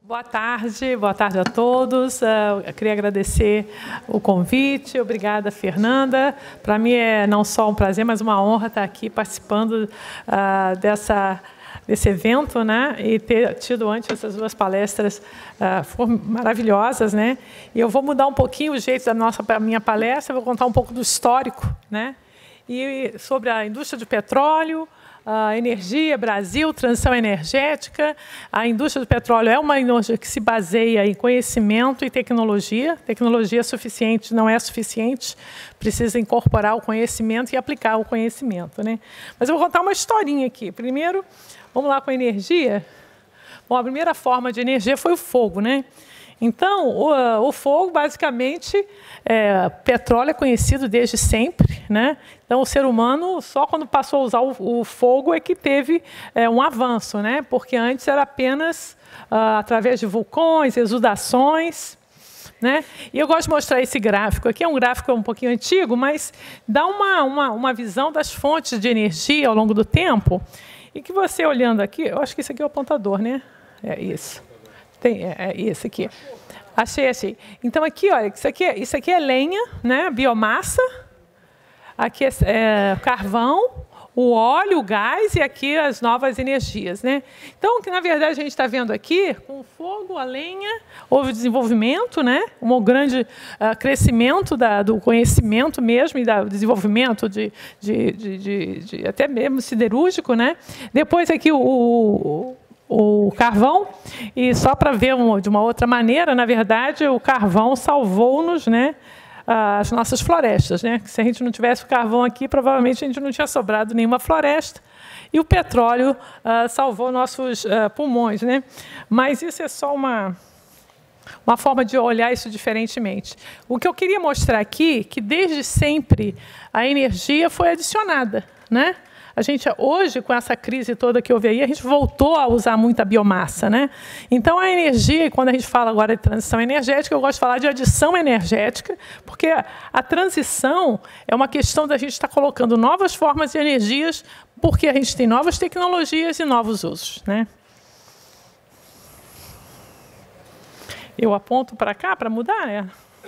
Boa tarde a todos. Eu queria agradecer o convite. Obrigada, Fernanda. Para mim é não só um prazer, mas uma honra estar aqui participando desse evento, né? E ter tido antes essas duas palestras foram maravilhosas, né? E eu vou mudar um pouquinho o jeito da minha palestra. Vou contar um pouco do histórico, né? E sobre a indústria de petróleo. Energia, Brasil, transição energética. A indústria do petróleo é uma indústria que se baseia em conhecimento e tecnologia. Tecnologia suficiente não é suficiente, precisa incorporar o conhecimento e aplicar o conhecimento, né? Mas eu vou contar uma historinha aqui. Primeiro, vamos lá com a energia. Bom, a primeira forma de energia foi o fogo, né? Então, o fogo, basicamente, petróleo é conhecido desde sempre, né? Então, o ser humano, só quando passou a usar o fogo é que teve um avanço, né? Porque antes era apenas através de vulcões, exudações, né? E eu gosto de mostrar esse gráfico aqui. É um gráfico um pouquinho antigo, mas dá uma visão das fontes de energia ao longo do tempo. E que você, olhando aqui, eu acho que isso aqui é o apontador, né? É isso. É esse aqui. Achei. Então, aqui, olha, isso aqui é lenha, né? Biomassa. Aqui é carvão, o óleo, o gás e aqui as novas energias, né? Então, que na verdade a gente está vendo aqui, com o fogo, a lenha, houve desenvolvimento, né? Um grande crescimento do conhecimento mesmo e do desenvolvimento até mesmo siderúrgico, né? Depois aqui o carvão, e só para ver de uma outra maneira, na verdade, o carvão salvou-nos, né, as nossas florestas, né? Se a gente não tivesse o carvão aqui, provavelmente a gente não tinha sobrado nenhuma floresta, e o petróleo salvou nossos pulmões, né? Mas isso é só uma forma de olhar isso diferentemente. O que eu queria mostrar aqui é que, desde sempre, a energia foi adicionada, né? A gente, hoje, com essa crise toda que houve aí, a gente voltou a usar muita biomassa, né? Então, a energia, quando a gente fala agora de transição energética, eu gosto de falar de adição energética, porque a transição é uma questão da gente estar colocando novas formas de energias, porque a gente tem novas tecnologias e novos usos, né? Eu aponto para cá para mudar, né?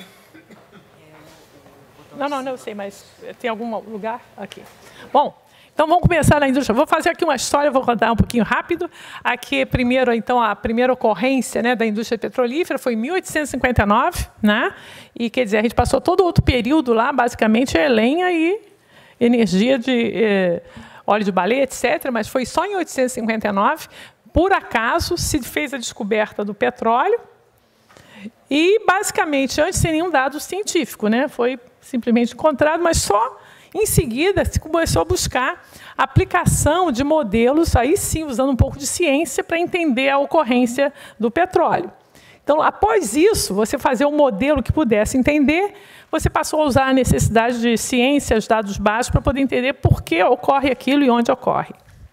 Não, eu sei, mas tem algum lugar? Aqui. Bom, então, vamos começar na indústria. Vou fazer aqui uma história, vou contar um pouquinho rápido. Aqui, primeiro, então, a primeira ocorrência, né, da indústria petrolífera foi em 1859, né? E, quer dizer, a gente passou todo outro período lá, basicamente, lenha e energia de óleo de baleia, etc. Mas foi só em 1859, por acaso, se fez a descoberta do petróleo. E, basicamente, antes sem nenhum dado científico, né? Foi simplesmente encontrado, mas só em seguida se começou a buscar aplicação de modelos, aí sim, usando um pouco de ciência para entender a ocorrência do petróleo. Então, após isso, você fazer um modelo que pudesse entender, você passou a usar a necessidade de ciência, os dados básicos, para poder entender por que ocorre aquilo e onde ocorre.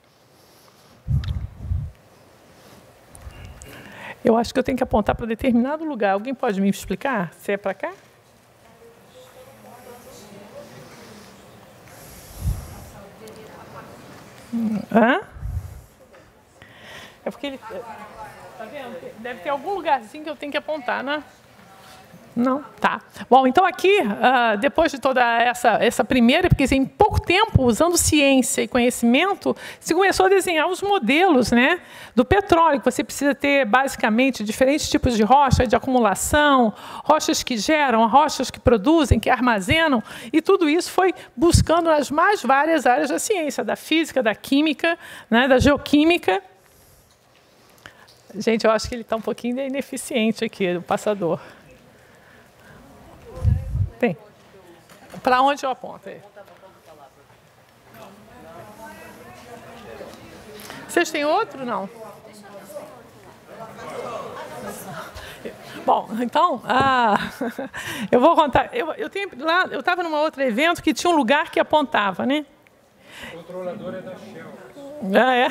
Eu acho que eu tenho que apontar para determinado lugar. Alguém pode me explicar? Se é para cá? Hã? É porque ele... Tá vendo? Deve ter algum lugarzinho que eu tenho que apontar, né? Não? Tá. Bom, então aqui, depois de toda essa primeira, porque em pouco tempo, usando ciência e conhecimento, se começou a desenhar os modelos, né, do petróleo, que você precisa ter, basicamente, diferentes tipos de rocha, de acumulação, rochas que geram, rochas que produzem, que armazenam, e tudo isso foi buscando as mais várias áreas da ciência, da física, da química, né, da geoquímica. Gente, eu acho que ele está um pouquinho ineficiente aqui, o passador. Tem. Para onde eu aponto? Vocês têm outro? Não? Bom, então, eu vou contar. Eu estava num outro evento que tinha um lugar que apontava, né? O controlador é da Shell. É.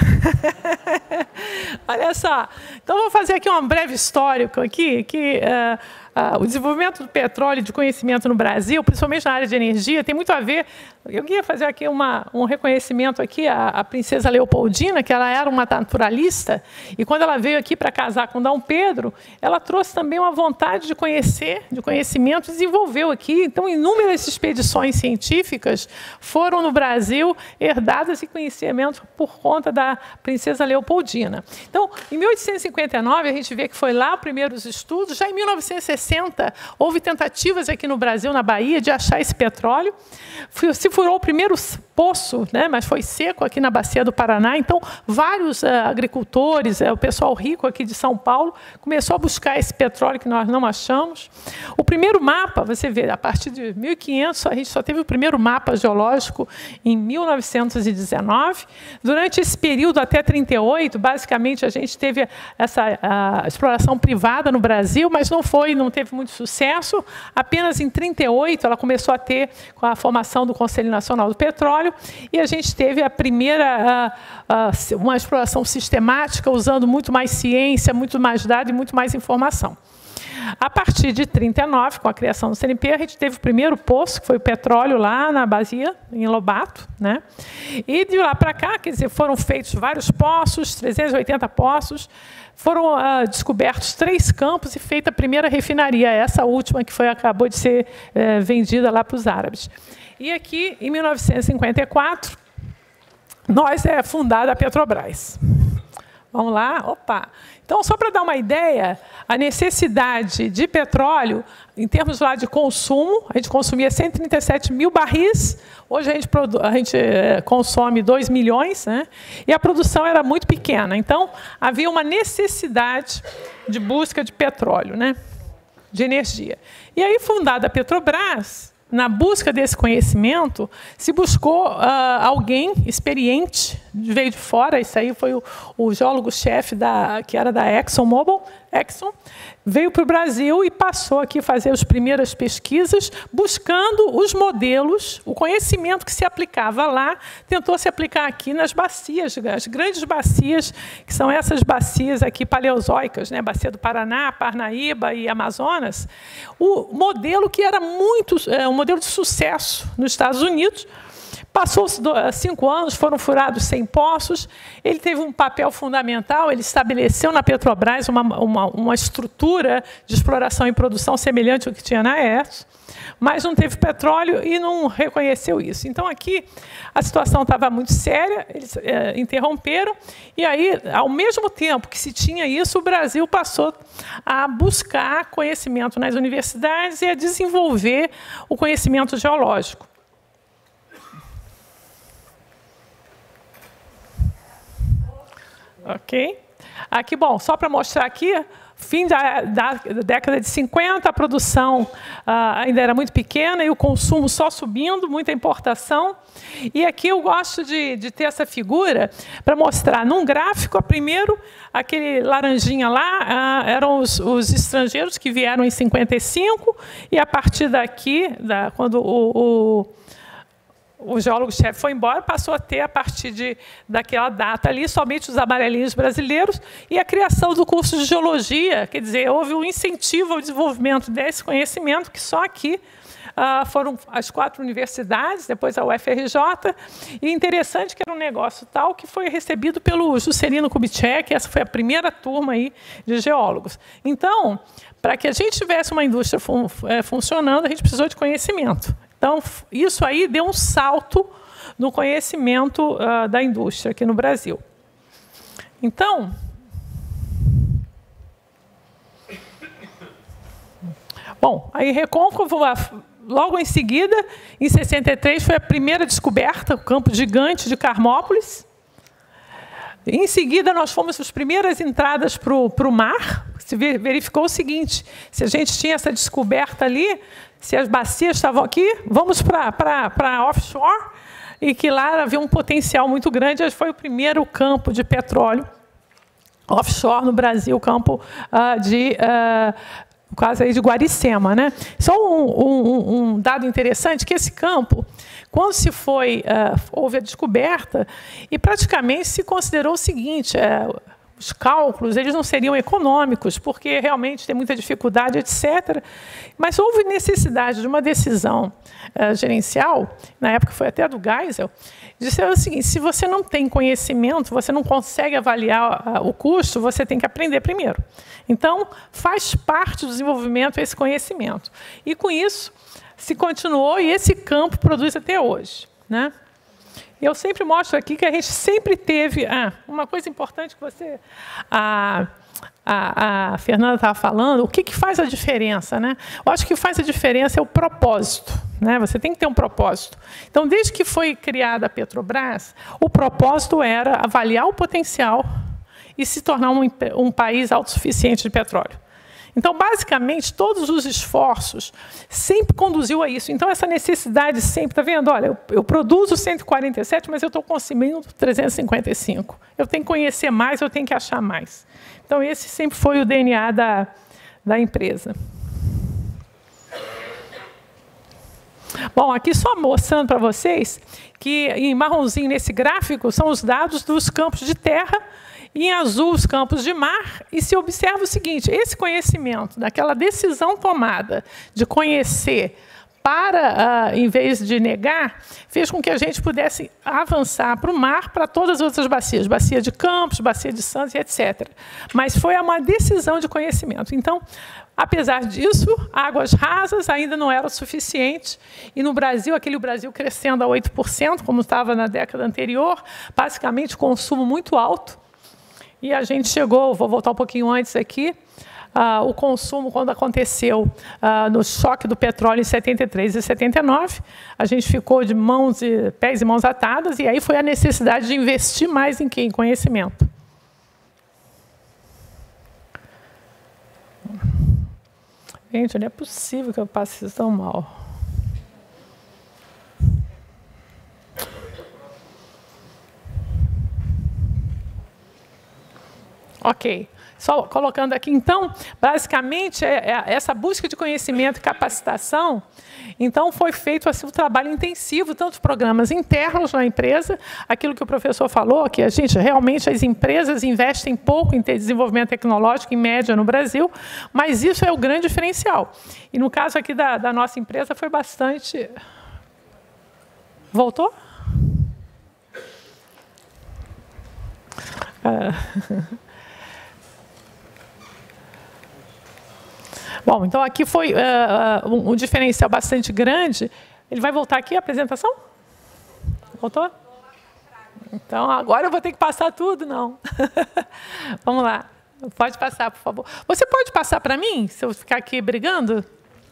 Olha só. Então, vou fazer aqui um breve histórico aqui, que o desenvolvimento do petróleo e de conhecimento no Brasil, principalmente na área de energia, tem muito a ver. Eu queria fazer aqui um reconhecimento aqui à princesa Leopoldina, que ela era uma naturalista, e quando ela veio aqui para casar com Dom Pedro, ela trouxe também uma vontade de conhecer, de conhecimento, desenvolveu aqui. Então, inúmeras expedições científicas foram no Brasil herdadas e conhecimento por conta da princesa Leopoldina. Então, em 1859, a gente vê que foi lá os primeiros estudos. Já em 1960, houve tentativas aqui no Brasil, na Bahia, de achar esse petróleo. Se furou o primeiro poço, né, mas foi seco aqui na Bacia do Paraná. Então, vários agricultores, o pessoal rico aqui de São Paulo, começou a buscar esse petróleo que nós não achamos. O primeiro mapa, você vê, a partir de 1500, a gente só teve o primeiro mapa geológico em 1919. Durante esse período, até 38, basicamente, a gente teve essa exploração privada no Brasil, mas não teve muito sucesso. Apenas em 38, ela começou a ter, com a formação do Conselho Nacional do Petróleo, e a gente teve a primeira, uma exploração sistemática, usando muito mais ciência, muito mais dados e muito mais informação. A partir de 39, com a criação do CNP, a gente teve o primeiro poço, que foi o petróleo lá na Bacia, em Lobato, né? E de lá para cá, quer dizer, foram feitos vários poços, 380 poços, foram descobertos 3 campos e feita a primeira refinaria, essa última que acabou de ser vendida lá para os árabes. E aqui, em 1954, é fundada a Petrobras. Vamos lá, opa. Então, só para dar uma ideia, a necessidade de petróleo, em termos lá de consumo, a gente consumia 137 mil barris, hoje a gente consome 2 milhões, né? E a produção era muito pequena. Então, havia uma necessidade de busca de petróleo, né? De energia. E aí, fundada a Petrobras, na busca desse conhecimento, se buscou alguém experiente, veio de fora, isso aí foi o geólogo-chefe que era da ExxonMobil, veio para o Brasil e passou aqui a fazer as primeiras pesquisas, buscando os modelos, o conhecimento que se aplicava lá, tentou se aplicar aqui nas bacias, as grandes bacias, que são essas bacias aqui paleozoicas, né? Bacia do Paraná, Parnaíba e Amazonas. O modelo que era um modelo de sucesso nos Estados Unidos. Passou 5 anos, foram furados 100 poços. Ele teve um papel fundamental, ele estabeleceu na Petrobras uma estrutura de exploração e produção semelhante ao que tinha na ERS, mas não teve petróleo e não reconheceu isso. Então, aqui, a situação estava muito séria, eles interromperam, e aí, ao mesmo tempo que se tinha isso, o Brasil passou a buscar conhecimento nas universidades e a desenvolver o conhecimento geológico. Ok? Aqui, bom, só para mostrar aqui, fim da década de 50, a produção ainda era muito pequena e o consumo só subindo, muita importação. E aqui eu gosto de ter essa figura para mostrar num gráfico, primeiro, aquele laranjinha lá, eram os estrangeiros que vieram em 55, e a partir daqui, quando o geólogo-chefe foi embora, passou a ter, a partir daquela data ali, somente os amarelinhos brasileiros, e a criação do curso de geologia, quer dizer, houve um incentivo ao desenvolvimento desse conhecimento, que só aqui foram as 4 universidades, depois a UFRJ, e interessante que era um negócio tal que foi recebido pelo Juscelino Kubitschek, essa foi a primeira turma aí de geólogos. Então, para que a gente tivesse uma indústria funcionando, a gente precisou de conhecimento. Então, isso aí deu um salto no conhecimento da indústria aqui no Brasil. Então, bom, aí Recôncavo, logo em seguida, em 63, foi a primeira descoberta, o campo gigante de Carmópolis. Em seguida, nós fomos as primeiras entradas para o mar. Se verificou o seguinte, se a gente tinha essa descoberta ali, se as bacias estavam aqui, vamos para offshore, e que lá havia um potencial muito grande. Foi o primeiro campo de petróleo offshore no Brasil, campo no caso aí de Guaricema, né? Só um dado interessante, que esse campo, quando se houve a descoberta, e praticamente se considerou o seguinte, os cálculos eles não seriam econômicos, porque realmente tem muita dificuldade, etc. Mas houve necessidade de uma decisão gerencial, na época foi até a do Geisel, de ser o seguinte: se você não tem conhecimento, você não consegue avaliar o custo, você tem que aprender primeiro. Então, faz parte do desenvolvimento esse conhecimento. E, com isso, se continuou e esse campo produz até hoje, né? Eu sempre mostro aqui que a gente sempre teve... uma coisa importante que a Fernanda estava falando, o que faz a diferença, né? Eu acho que faz a diferença é o propósito, né? Você tem que ter um propósito. Então, desde que foi criada a Petrobras, o propósito era avaliar o potencial e se tornar um país autossuficiente de petróleo. Então, basicamente, todos os esforços sempre conduziu a isso. Então, essa necessidade sempre, está vendo? Olha, eu produzo 147, mas eu estou consumindo 355. Eu tenho que conhecer mais, eu tenho que achar mais. Então, esse sempre foi o DNA da empresa. Bom, aqui só mostrando para vocês que, em marronzinho nesse gráfico, são os dados dos campos de terra, e em azul os campos de mar, e se observa o seguinte: esse conhecimento, daquela decisão tomada de conhecer em vez de negar, fez com que a gente pudesse avançar para o mar, para todas as outras bacias, bacia de Campos, bacia de Santos, etc. Mas foi uma decisão de conhecimento. Então, apesar disso, águas rasas ainda não eram suficientes, e no Brasil, aquele Brasil crescendo a 8%, como estava na década anterior, basicamente consumo muito alto. E a gente chegou, vou voltar um pouquinho antes aqui, o consumo, quando aconteceu no choque do petróleo em 73 e 79, a gente ficou de pés e mãos atadas, e aí foi a necessidade de investir mais em quê? Em conhecimento. Gente, não é possível que eu passe isso tão mal. Ok, só colocando aqui, então, basicamente, essa busca de conhecimento e capacitação, então, foi feito assim, um trabalho intensivo, tanto programas internos na empresa, aquilo que o professor falou, que realmente as empresas investem pouco em desenvolvimento tecnológico, em média, no Brasil, mas isso é o grande diferencial. E no caso aqui da nossa empresa, foi bastante... Voltou? Bom, então aqui foi um diferencial bastante grande. Ele vai voltar aqui a apresentação? Voltou? Então, agora eu vou ter que passar tudo, não. Vamos lá. Pode passar, por favor. Você pode passar para mim, se eu ficar aqui brigando?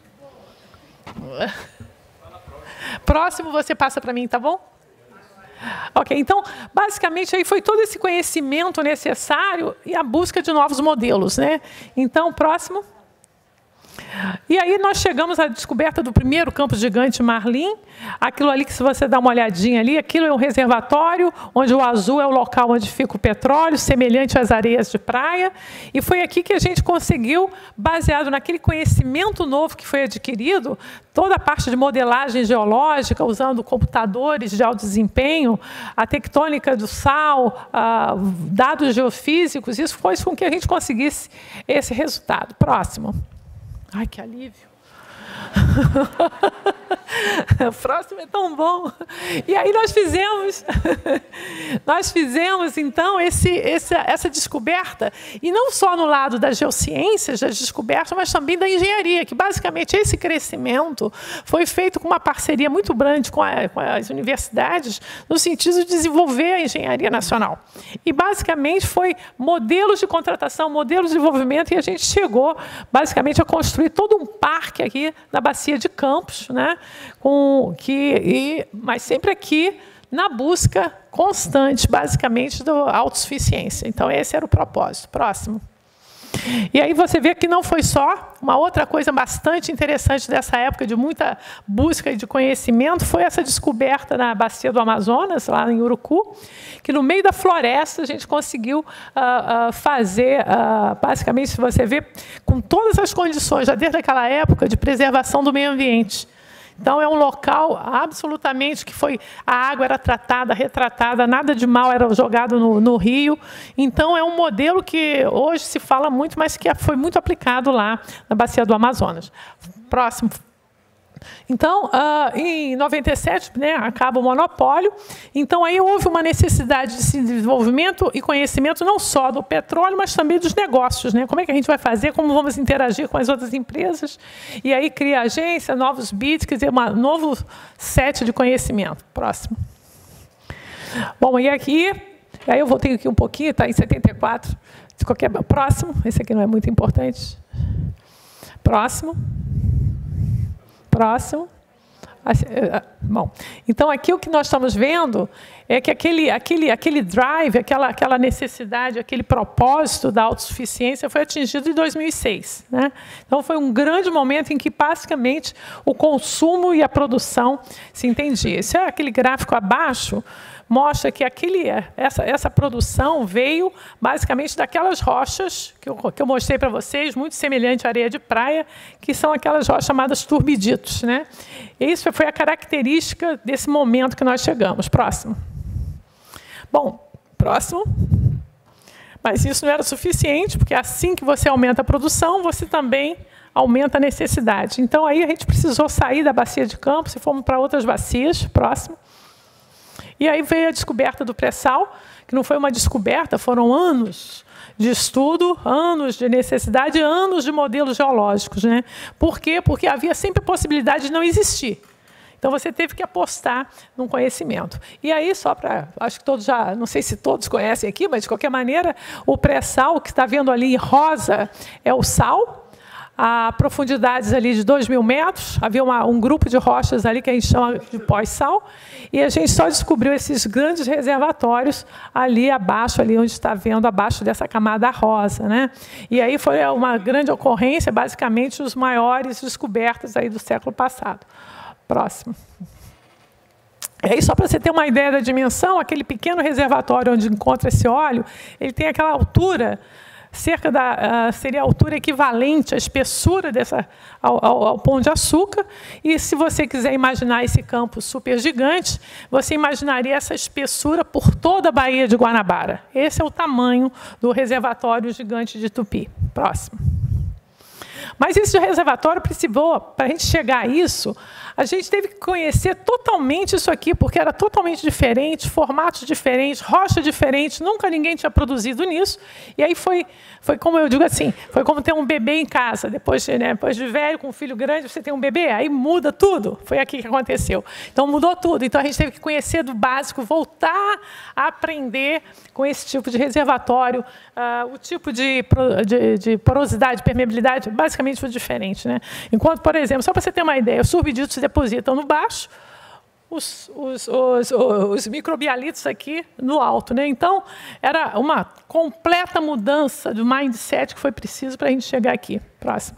Próximo você passa para mim, tá bom? Ok, então, basicamente, aí foi todo esse conhecimento necessário e a busca de novos modelos, né? Então, próximo. E aí nós chegamos à descoberta do primeiro campo gigante Marlim. Aquilo ali que, se você dá uma olhadinha ali, aquilo é um reservatório, onde o azul é o local onde fica o petróleo, semelhante às areias de praia. E foi aqui que a gente conseguiu, baseado naquele conhecimento novo que foi adquirido, toda a parte de modelagem geológica, usando computadores de alto desempenho, a tectônica do sal, dados geofísicos, isso fez com que a gente conseguisse esse resultado. Próximo. Ai, que alívio. O próximo é tão bom. E aí nós fizemos então essa descoberta, e não só no lado das geociências, das descobertas, mas também da engenharia, que basicamente esse crescimento foi feito com uma parceria muito grande com as universidades, no sentido de desenvolver a engenharia nacional. E basicamente foi modelos de contratação, modelos de desenvolvimento, e a gente chegou basicamente a construir todo um parque aqui na Bacia de Campos, né? Mas sempre aqui na busca constante, basicamente, da autossuficiência. Então, esse era o propósito. Próximo. E aí você vê que não foi só. Uma outra coisa bastante interessante dessa época, de muita busca e de conhecimento, foi essa descoberta na bacia do Amazonas, lá em Urucu, que no meio da floresta a gente conseguiu fazer, basicamente, se você vê, com todas as condições, já desde aquela época, de preservação do meio ambiente. Então, é um local absolutamente que a água era tratada, retratada, nada de mal era jogado no rio. Então, é um modelo que hoje se fala muito, mas que foi muito aplicado lá na bacia do Amazonas. Próximo. Então, em 97, né, acaba o monopólio. Então, aí houve uma necessidade de desenvolvimento e conhecimento não só do petróleo, mas também dos negócios, né? Como é que a gente vai fazer, como vamos interagir com as outras empresas. E aí cria agência, novos bits, quer dizer, um novo set de conhecimento. Próximo. Bom, e aqui, aí eu voltei aqui um pouquinho, está em 74. Próximo, esse aqui não é muito importante. Próximo. Próximo. Bom, então aqui o que nós estamos vendo é que aquele drive, aquela necessidade, aquele propósito da autossuficiência foi atingido em 2006. Né? Então foi um grande momento em que basicamente o consumo e a produção se entendiam. Esse é aquele gráfico abaixo, mostra que essa produção veio basicamente daquelas rochas que eu mostrei para vocês, muito semelhante à areia de praia, que são aquelas rochas chamadas turbiditos. Né? E isso foi a característica desse momento que nós chegamos. Próximo. Bom, próximo. Mas isso não era suficiente, porque assim que você aumenta a produção, você também aumenta a necessidade. Então, aí a gente precisou sair da bacia de Campos e fomos para outras bacias. Próximo. E aí veio a descoberta do pré-sal, que não foi uma descoberta, foram anos de estudo, anos de necessidade, anos de modelos geológicos. Né? Por quê? Porque havia sempre a possibilidade de não existir. Então, você teve que apostar num conhecimento. E aí, só para... Acho que todos já... Não sei se todos conhecem aqui, mas, de qualquer maneira, o pré-sal, que está vendo ali em rosa, é o sal. A profundidades ali de 2.000 metros, havia um grupo de rochas ali que a gente chama de pós-sal, e a gente só descobriu esses grandes reservatórios ali abaixo, ali onde está vendo, abaixo dessa camada rosa. Né? E aí foi uma grande ocorrência, basicamente, os maiores descobertas aí do século passado. Próximo. E aí, só para você ter uma ideia da dimensão, aquele pequeno reservatório onde encontra esse óleo, ele tem aquela altura... seria a altura equivalente à espessura ao Pão de Açúcar. E se você quiser imaginar esse campo super gigante, você imaginaria essa espessura por toda a Baía de Guanabara. Esse é o tamanho do reservatório gigante de Tupi. Próximo. Mas esse reservatório precisou, para a gente chegar a isso, a gente teve que conhecer totalmente isso aqui, porque era totalmente diferente, formatos diferentes, rocha diferente, nunca ninguém tinha produzido nisso. E aí foi como eu digo assim, foi como ter um bebê em casa. Depois de velho, com um filho grande, você tem um bebê, aí muda tudo. Foi aqui que aconteceu. Então, mudou tudo. Então, a gente teve que conhecer do básico, voltar a aprender com esse tipo de reservatório, o tipo de porosidade, permeabilidade, basicamente foi diferente. Né? Enquanto, por exemplo, só para você ter uma ideia, os turbiditos se depositam no baixo, os microbialitos aqui no alto. Né? Então, era uma completa mudança do mindset que foi preciso para a gente chegar aqui. Próximo.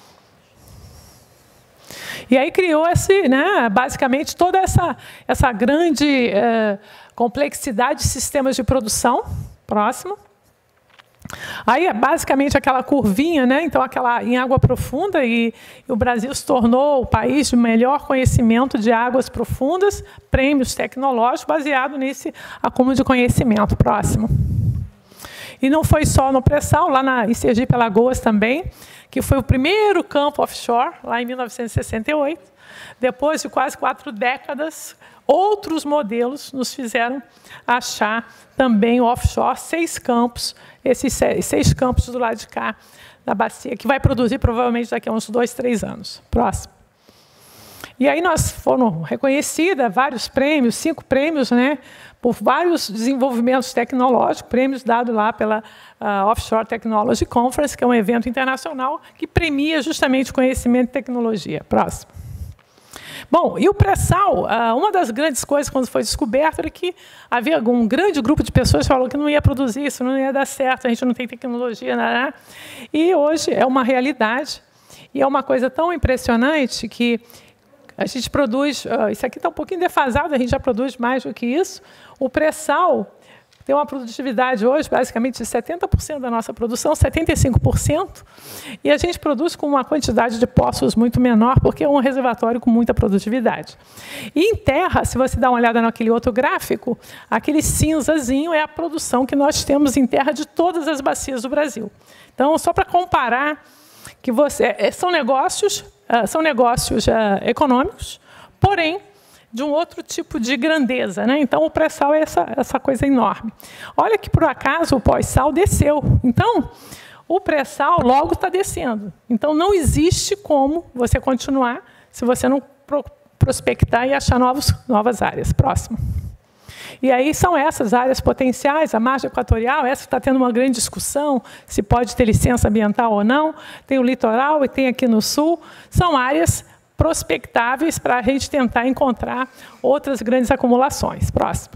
E aí criou basicamente toda essa grande complexidade de sistemas de produção. Próximo. Aí é basicamente aquela curvinha, né? Então, em água profunda, e o Brasil se tornou o país de melhor conhecimento de águas profundas, prêmios tecnológicos baseado nesse acúmulo de conhecimento. Próximo. E não foi só no pré-sal, lá em Sergipe Alagoas também, que foi o primeiro campo offshore, lá em 1968. Depois de quase 4 décadas, outros modelos nos fizeram achar também offshore 6 campos, esses 6 campos do lado de cá da bacia, que vai produzir provavelmente daqui a uns 2, 3 anos. Próximo. E aí nós fomos reconhecidas, vários prêmios, 5 prêmios, né, por vários desenvolvimentos tecnológicos, prêmios dados lá pela Offshore Technology Conference, que é um evento internacional que premia justamente conhecimento e tecnologia. Próximo. Bom, e o pré-sal, uma das grandes coisas quando foi descoberto era que havia um grande grupo de pessoas que falou que não ia produzir isso, não ia dar certo, a gente não tem tecnologia, nada. E hoje é uma realidade, e é uma coisa tão impressionante que a gente produz, isso aqui está um pouquinho defasado, a gente já produz mais do que isso. O pré-sal tem uma produtividade hoje, basicamente, de 70% da nossa produção, 75%, e a gente produz com uma quantidade de poços muito menor, porque é um reservatório com muita produtividade. E em terra, se você dá uma olhada naquele outro gráfico, aquele cinzazinho é a produção que nós temos em terra de todas as bacias do Brasil. Então, só para comparar, que são negócios econômicos, porém, de um outro tipo de grandeza, né? Então, o pré-sal é essa coisa enorme. Olha que, por acaso, o pós-sal desceu. Então, o pré-sal logo está descendo. Então, não existe como você continuar se você não prospectar e achar novas áreas. Próximo. E aí são essas áreas potenciais, a margem equatorial, essa está tendo uma grande discussão, se pode ter licença ambiental ou não. Tem o litoral e tem aqui no sul. São áreas prospectáveis para a gente tentar encontrar outras grandes acumulações. Próximo.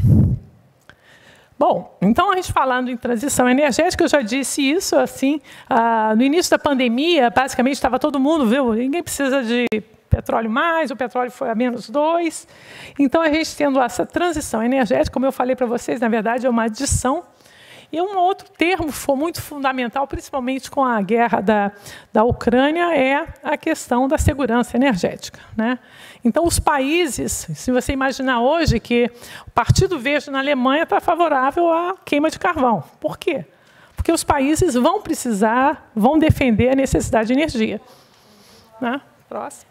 Bom, então, a gente falando em transição energética, eu já disse isso, assim, no início da pandemia, basicamente, estava todo mundo, viu? Ninguém precisa de petróleo mais, o petróleo foi a -2. Então, a gente tendo essa transição energética, como eu falei para vocês, na verdade, é uma adição. E um outro termo que foi muito fundamental, principalmente com a guerra da Ucrânia, é a questão da segurança energética, né? Então, os países, se você imaginar hoje que o Partido Verde na Alemanha está favorável à queima de carvão. Por quê? Porque os países vão defender a necessidade de energia. Né? Próximo.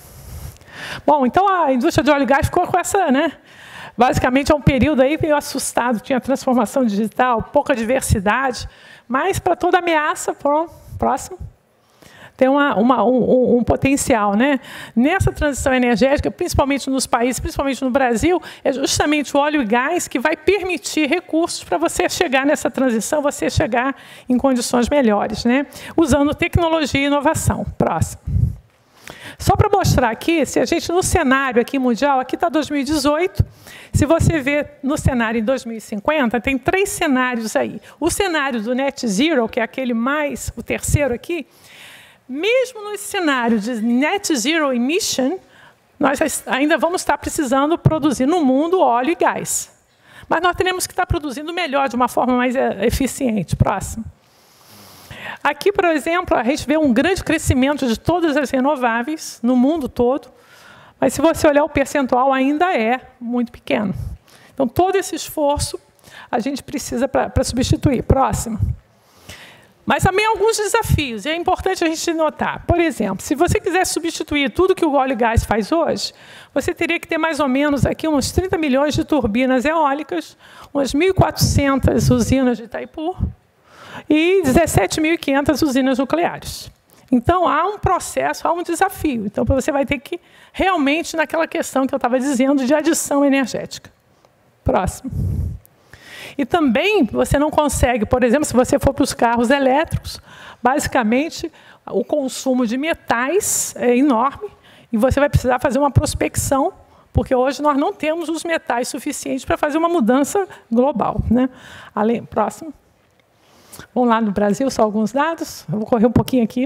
Bom, então a indústria de óleo e gás ficou com essa, né? Basicamente, é um período aí meio assustado, tinha transformação digital, pouca diversidade, mas para toda ameaça, próximo, tem um potencial, né? Nessa transição energética, principalmente nos países, principalmente no Brasil, é justamente o óleo e gás que vai permitir recursos para você chegar nessa transição, você chegar em condições melhores, né? Usando tecnologia e inovação. Próximo. Só para mostrar aqui, se a gente no cenário aqui mundial, aqui está 2018, se você ver no cenário em 2050, tem 3 cenários aí. O cenário do Net Zero, que é aquele mais, o terceiro aqui, mesmo no cenário de Net Zero Emission, nós ainda vamos estar precisando produzir no mundo óleo e gás. Mas nós teremos que estar produzindo melhor, de uma forma mais eficiente. Próximo. Aqui, por exemplo, a gente vê um grande crescimento de todas as renováveis no mundo todo, mas se você olhar o percentual ainda é muito pequeno. Então, todo esse esforço a gente precisa para substituir. Próximo. Mas também há alguns desafios, e é importante a gente notar. Por exemplo, se você quiser substituir tudo que o óleo e gás faz hoje, você teria que ter mais ou menos aqui uns 30 milhões de turbinas eólicas, umas 1.400 usinas de Itaipu, e 17.500 usinas nucleares. Então, há um processo, há um desafio. Então, você vai ter que, realmente, naquela questão que eu estava dizendo, de adição energética. Próximo. E também, você não consegue, por exemplo, se você for para os carros elétricos, basicamente, o consumo de metais é enorme, e você vai precisar fazer uma prospecção, porque hoje nós não temos os metais suficientes para fazer uma mudança global, né? Próximo. Vamos lá no Brasil, só alguns dados. Eu vou correr um pouquinho aqui.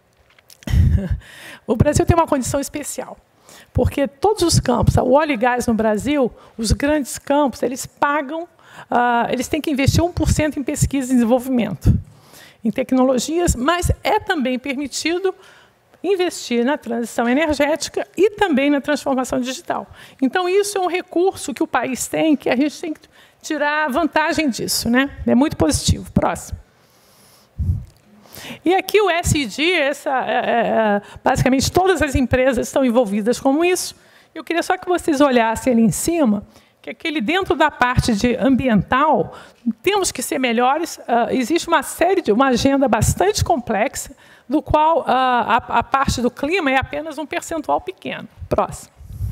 O Brasil tem uma condição especial, porque todos os campos, o óleo e gás no Brasil, os grandes campos, eles pagam, eles têm que investir 1% em pesquisa e desenvolvimento, em tecnologias, mas é também permitido investir na transição energética e também na transformação digital. Então, isso é um recurso que o país tem, que a gente tem que tirar vantagem disso, né? É muito positivo. Próximo. E aqui o SIG, basicamente todas as empresas estão envolvidas com isso. Eu queria só que vocês olhassem ali em cima, que aquele dentro da parte de ambiental, temos que ser melhores. Existe uma agenda bastante complexa, do qual a parte do clima é apenas um percentual pequeno. Próximo.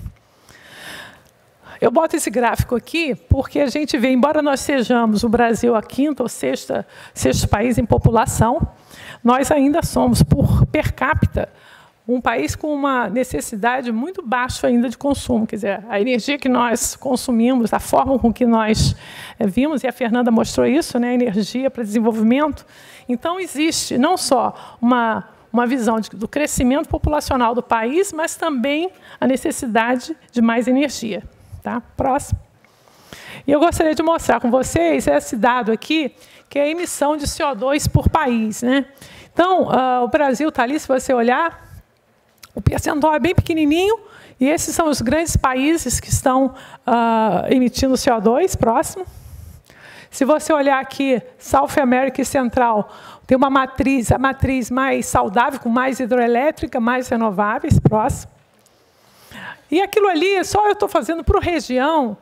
Eu boto esse gráfico aqui porque a gente vê, embora nós sejamos o Brasil a 5º ou 6º país em população, nós ainda somos, per capita, um país com uma necessidade muito baixa ainda de consumo. Quer dizer, a energia que nós consumimos, a forma com que nós vimos, e a Fernanda mostrou isso, né, energia para desenvolvimento. Então, existe não só uma visão do crescimento populacional do país, mas também a necessidade de mais energia. Tá? Próximo. E eu gostaria de mostrar com vocês esse dado aqui, que é a emissão de CO2 por país, né? Então, o Brasil está ali, se você olhar, o percentual é bem pequenininho, e esses são os grandes países que estão emitindo CO2. Próximo. Se você olhar aqui, South America e Central, tem uma matriz, a matriz mais saudável, com mais hidroelétrica, mais renováveis. Próximo. E aquilo ali, só eu estou fazendo para a região,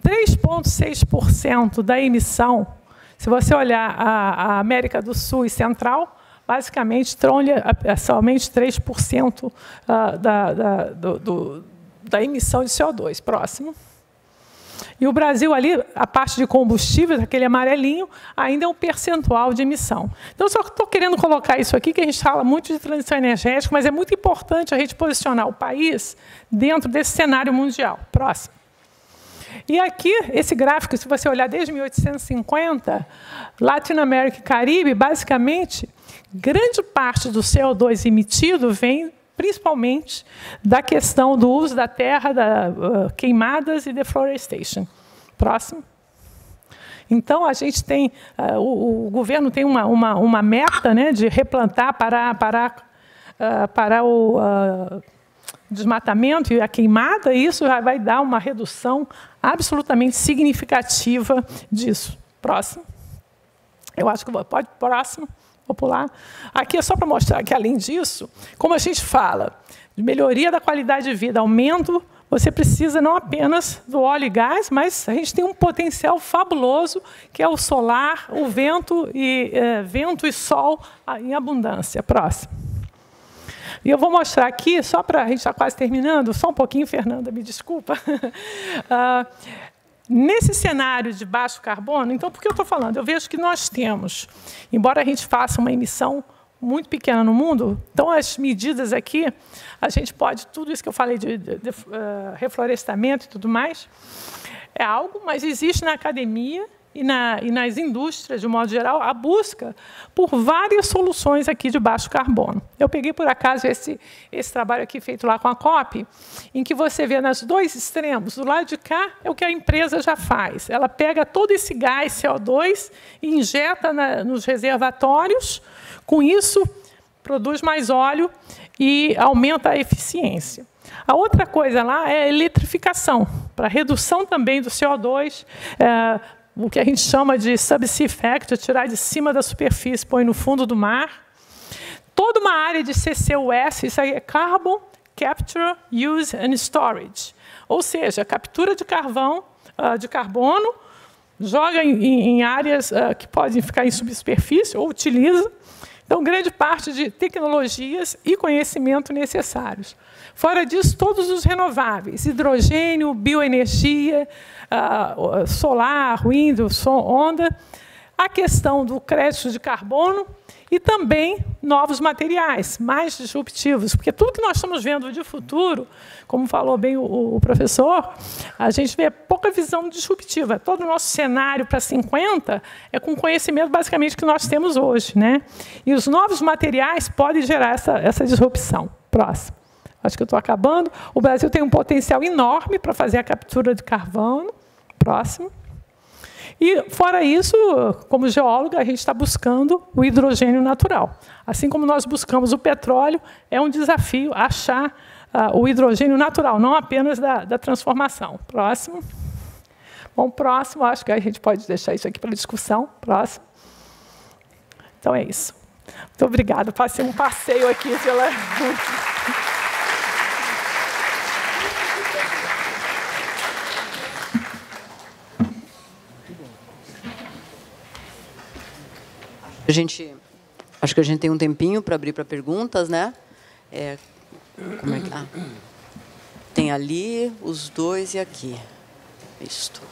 3,6% da emissão. Se você olhar a América do Sul e Central, basicamente, somente 3% da emissão de CO2. Próximo. E o Brasil ali, a parte de combustíveis, aquele amarelinho, ainda é um percentual de emissão. Então, só estou querendo colocar isso aqui, que a gente fala muito de transição energética, mas é muito importante a gente posicionar o país dentro desse cenário mundial. Próximo. E aqui, esse gráfico, se você olhar desde 1850, Latinoamérica e Caribe, basicamente, grande parte do CO2 emitido vem principalmente da questão do uso da terra, queimadas e deforestation. Próximo. Então, a gente tem, o governo tem uma meta, né, de replantar para o desmatamento e a queimada, e isso vai dar uma redução absolutamente significativa disso. Próximo. Eu acho que pode, próximo. Vou pular. Aqui é só para mostrar que, além disso, como a gente fala de melhoria da qualidade de vida, aumento, você precisa não apenas do óleo e gás, mas a gente tem um potencial fabuloso, que é o solar, o vento e sol em abundância. Próximo. E eu vou mostrar aqui, só para a gente está quase terminando, só um pouquinho, Fernanda, me desculpa. Nesse cenário de baixo carbono, então, por que eu estou falando? Eu vejo que nós temos, embora a gente faça uma emissão muito pequena no mundo, então as medidas aqui, a gente pode, tudo isso que eu falei de reflorestamento e tudo mais, é algo, mas existe na academia e nas indústrias, de modo geral, a busca por várias soluções aqui de baixo carbono. Eu peguei, por acaso, esse trabalho aqui feito lá com a COP, em que você vê nos dois extremos, do lado de cá é o que a empresa já faz. Ela pega todo esse gás CO2 e injeta nos reservatórios, com isso produz mais óleo e aumenta a eficiência. A outra coisa lá é a eletrificação, para redução também do CO2, o que a gente chama de subsea factor, tirar de cima da superfície, põe no fundo do mar. Toda uma área de CCUS, isso aí é Carbon Capture, Use and Storage. Ou seja, captura de carbono, joga em áreas que podem ficar em subsuperfície, ou utiliza. Então, grande parte de tecnologias e conhecimento necessários. Fora disso, todos os renováveis, hidrogênio, bioenergia, solar, wind, onda, a questão do crédito de carbono e também novos materiais, mais disruptivos, porque tudo que nós estamos vendo de futuro, como falou bem o professor, a gente vê pouca visão disruptiva. Todo o nosso cenário para 50 é com o conhecimento, basicamente, que nós temos hoje, né? E os novos materiais podem gerar essa disrupção. Próximo. Acho que eu estou acabando. O Brasil tem um potencial enorme para fazer a captura de carbono. Próximo. E, fora isso, como geóloga, a gente está buscando o hidrogênio natural. Assim como nós buscamos o petróleo, é um desafio achar o hidrogênio natural, não apenas da transformação. Próximo. Bom, próximo, acho que a gente pode deixar isso aqui para discussão. Próximo. Então, é isso. Muito obrigada. Passei um passeio aqui pela... Acho que a gente tem um tempinho para abrir para perguntas, né? Como é que... tem ali, os dois e aqui. Isto.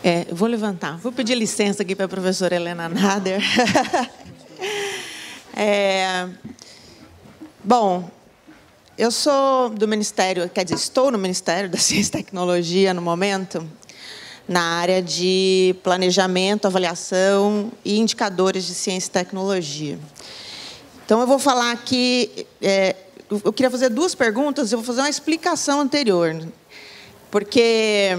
Eu vou levantar. Vou pedir licença aqui para a professora Helena Nader. Bom, eu sou do Ministério, quer dizer, estou no Ministério da Ciência e Tecnologia no momento, na área de planejamento, avaliação e indicadores de ciência e tecnologia. Então, eu vou falar aqui, eu queria fazer duas perguntas, eu vou fazer uma explicação anterior, porque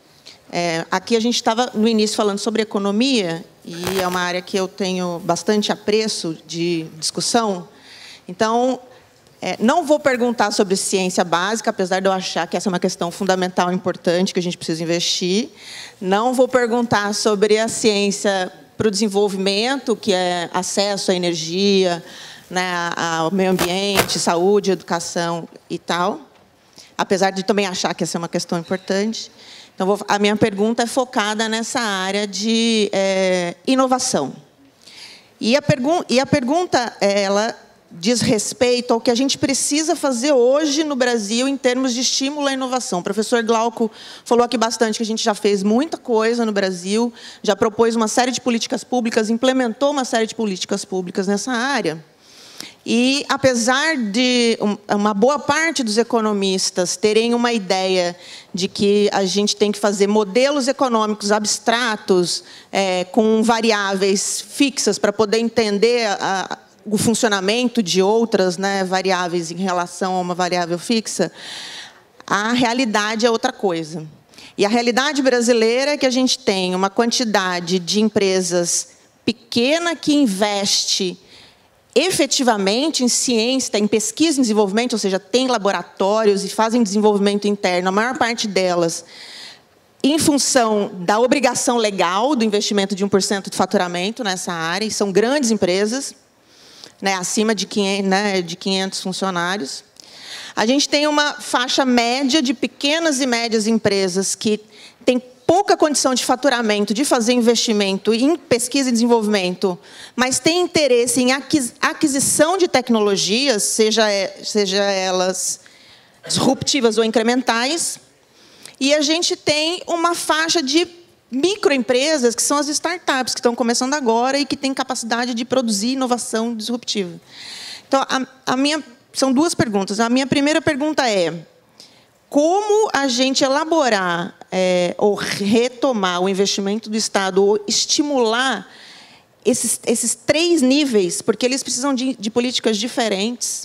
aqui a gente estava, no início, falando sobre economia, e é uma área que eu tenho bastante apreço de discussão. Então, não vou perguntar sobre ciência básica, apesar de eu achar que essa é uma questão fundamental e importante que a gente precisa investir. Não vou perguntar sobre a ciência para o desenvolvimento, que é acesso à energia, né, ao meio ambiente, saúde, educação e tal, apesar de também achar que essa é uma questão importante. Então, a minha pergunta é focada nessa área de inovação. E a pergunta, ela diz respeito ao que a gente precisa fazer hoje no Brasil em termos de estímulo à inovação. O professor Glauco falou aqui bastante que a gente já fez muita coisa no Brasil, já propôs uma série de políticas públicas, implementou uma série de políticas públicas nessa área. E, apesar de uma boa parte dos economistas terem uma ideia de que a gente tem que fazer modelos econômicos abstratos, com variáveis fixas, para poder entender o funcionamento de outras, né, variáveis em relação a uma variável fixa, a realidade é outra coisa. E a realidade brasileira é que a gente tem uma quantidade de empresas pequena que investe efetivamente em ciência, em pesquisa e desenvolvimento, ou seja, tem laboratórios e fazem desenvolvimento interno, a maior parte delas, em função da obrigação legal do investimento de 1% do faturamento nessa área, e são grandes empresas, né, acima de 500 funcionários. A gente tem uma faixa média de pequenas e médias empresas que têm pouca condição de faturamento, de fazer investimento em pesquisa e desenvolvimento, mas tem interesse em aquisição de tecnologias, seja elas disruptivas ou incrementais. E a gente tem uma faixa de microempresas, que são as startups, que estão começando agora e que têm capacidade de produzir inovação disruptiva. Então, são duas perguntas. A minha primeira pergunta é: como a gente elaborar ou retomar o investimento do Estado, ou estimular esses três níveis, porque eles precisam de políticas diferentes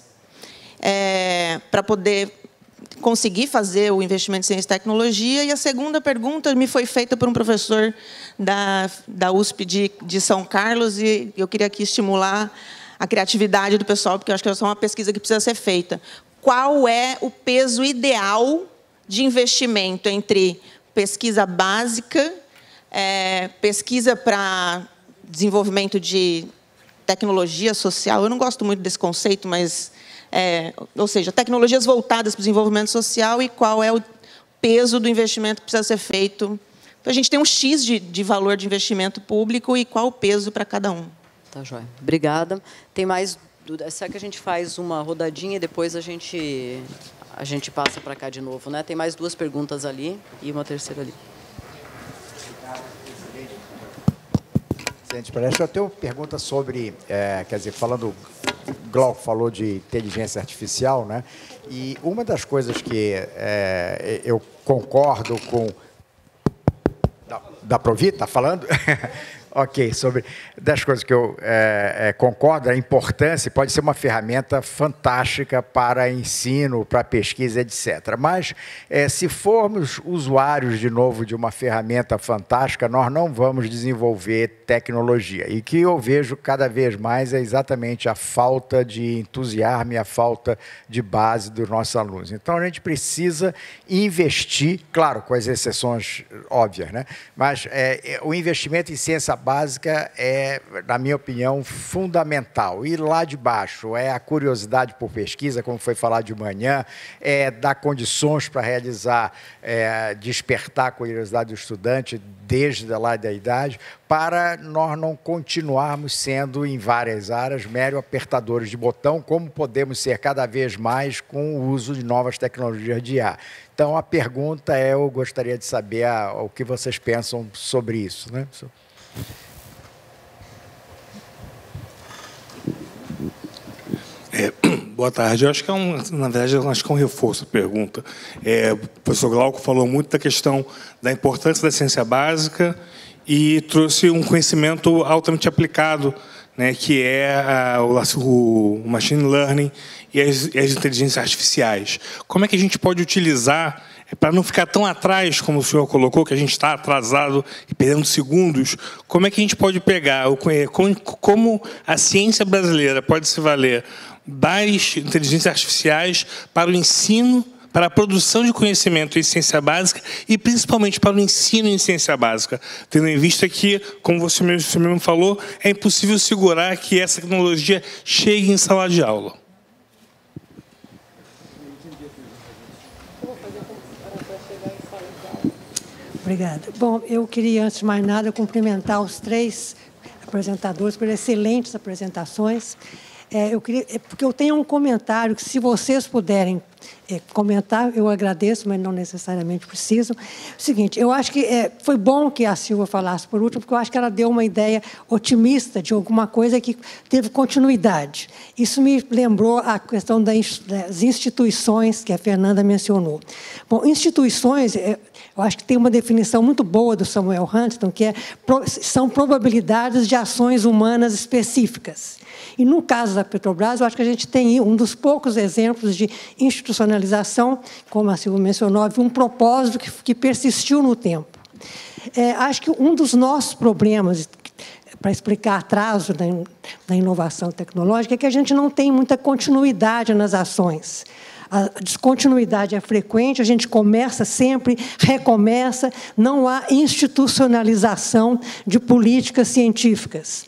para poder conseguir fazer o investimento em ciência e tecnologia. E a segunda pergunta me foi feita por um professor da USP de São Carlos, e eu queria aqui estimular a criatividade do pessoal, porque eu acho que é só uma pesquisa que precisa ser feita. Qual é o peso ideal de investimento entre pesquisa básica, pesquisa para desenvolvimento de tecnologia social? Eu não gosto muito desse conceito, mas, ou seja, tecnologias voltadas para o desenvolvimento social, e qual é o peso do investimento que precisa ser feito. Então, a gente tem um X de valor de investimento público, e qual o peso para cada um. Tá, joia. Obrigada. Tem mais... Será que a gente faz uma rodadinha e depois a gente passa para cá de novo, né? Tem mais duas perguntas ali e uma terceira ali. Presidente, parece que eu tenho uma pergunta sobre, quer dizer, o Glauco falou de inteligência artificial, né? E uma das coisas que eu concordo com... Da Provi, está falando? Ok, sobre das coisas que eu concordo, a importância, pode ser uma ferramenta fantástica para ensino, para pesquisa, etc. Mas, se formos usuários, de novo, de uma ferramenta fantástica, nós não vamos desenvolver tecnologia. E o que eu vejo cada vez mais é exatamente a falta de entusiasmo e a falta de base dos nossos alunos. Então, a gente precisa investir, claro, com as exceções óbvias, né? Mas o investimento em ciência básica é, na minha opinião, fundamental. E lá de baixo é a curiosidade por pesquisa, como foi falado de manhã, é dar condições para realizar, despertar a curiosidade do estudante desde lá da idade, para nós não continuarmos sendo, em várias áreas, mero apertadores de botão, como podemos ser cada vez mais com o uso de novas tecnologias de IA. Então, a pergunta é, eu gostaria de saber o que vocês pensam sobre isso, né? Boa tarde. Eu acho que na verdade, eu acho que é um reforço a pergunta. O professor Glauco falou muito da questão da importância da ciência básica e trouxe um conhecimento altamente aplicado, né, que é o machine learning e as inteligências artificiais. Como é que a gente pode utilizar, para não ficar tão atrás, como o senhor colocou, que a gente está atrasado e perdendo segundos, como é que a gente pode pegar, como a ciência brasileira pode se valer das inteligências artificiais para o ensino, para a produção de conhecimento em ciência básica e, principalmente, para o ensino em ciência básica, tendo em vista que, como você mesmo falou, é impossível segurar que essa tecnologia chegue em sala de aula. Obrigada. Bom, eu queria, antes de mais nada, cumprimentar os 3 apresentadores por excelentes apresentações. Porque eu tenho um comentário que, se vocês puderem comentar, eu agradeço, mas não necessariamente precisam. O seguinte, eu acho que foi bom que a Silvia falasse por último, porque eu acho que ela deu uma ideia otimista de alguma coisa que teve continuidade. Isso me lembrou a questão das instituições que a Fernanda mencionou. Bom, instituições, eu acho que tem uma definição muito boa do Samuel Huntington, que são probabilidades de ações humanas específicas. E, no caso da Petrobras, eu acho que a gente tem um dos poucos exemplos de institucionalização, como a Silvia mencionou, havia um propósito que persistiu no tempo. Acho que um dos nossos problemas, para explicar atraso da inovação tecnológica, é que a gente não tem muita continuidade nas ações. A descontinuidade é frequente, a gente começa sempre, recomeça, não há institucionalização de políticas científicas.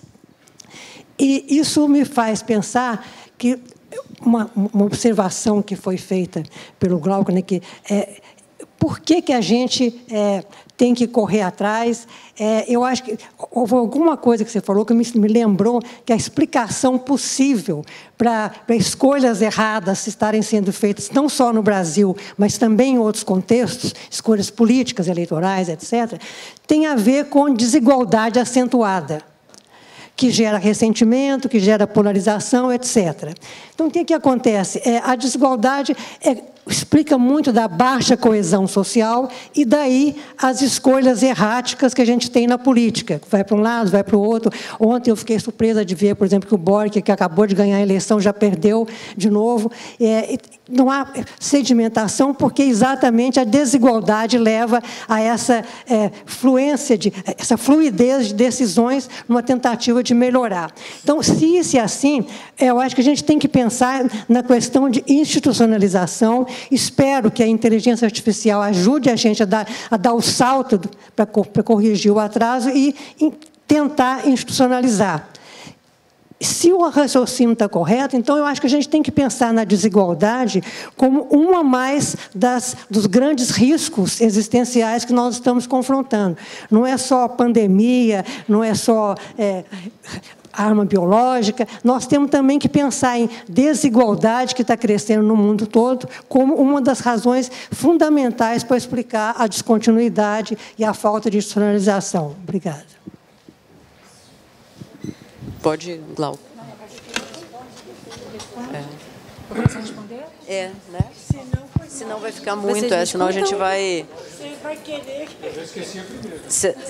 E isso me faz pensar que uma observação que foi feita pelo Glauco, né, que por que a gente tem que correr atrás? Eu acho que houve alguma coisa que você falou que me lembrou que a explicação possível para escolhas erradas estarem sendo feitas, não só no Brasil, mas também em outros contextos, escolhas políticas, eleitorais, etc., tem a ver com desigualdade acentuada, que gera ressentimento, que gera polarização, etc. Então, o que acontece? A desigualdade explica muito da baixa coesão social e, daí, as escolhas erráticas que a gente tem na política. Vai para um lado, vai para o outro. Ontem eu fiquei surpresa de ver, por exemplo, que o Boric, que acabou de ganhar a eleição, já perdeu de novo. Não há sedimentação, porque exatamente a desigualdade leva a essa essa fluidez de decisões numa tentativa de melhorar. Então, se isso é assim, eu acho que a gente tem que pensar na questão de institucionalização. Espero que a inteligência artificial ajude a gente a dar o salto para corrigir o atraso e tentar institucionalizar. Se o raciocínio está correto, então eu acho que a gente tem que pensar na desigualdade como uma mais dos grandes riscos existenciais que nós estamos confrontando. Não é só pandemia, não é só arma biológica, nós temos também que pensar em desigualdade que está crescendo no mundo todo como uma das razões fundamentais para explicar a descontinuidade e a falta de institucionalização. Obrigada. Pode, Glauco. Começa a responder? Né? Senão vai ficar muito, senão a gente vai... Você vai querer... Eu esqueci a primeira.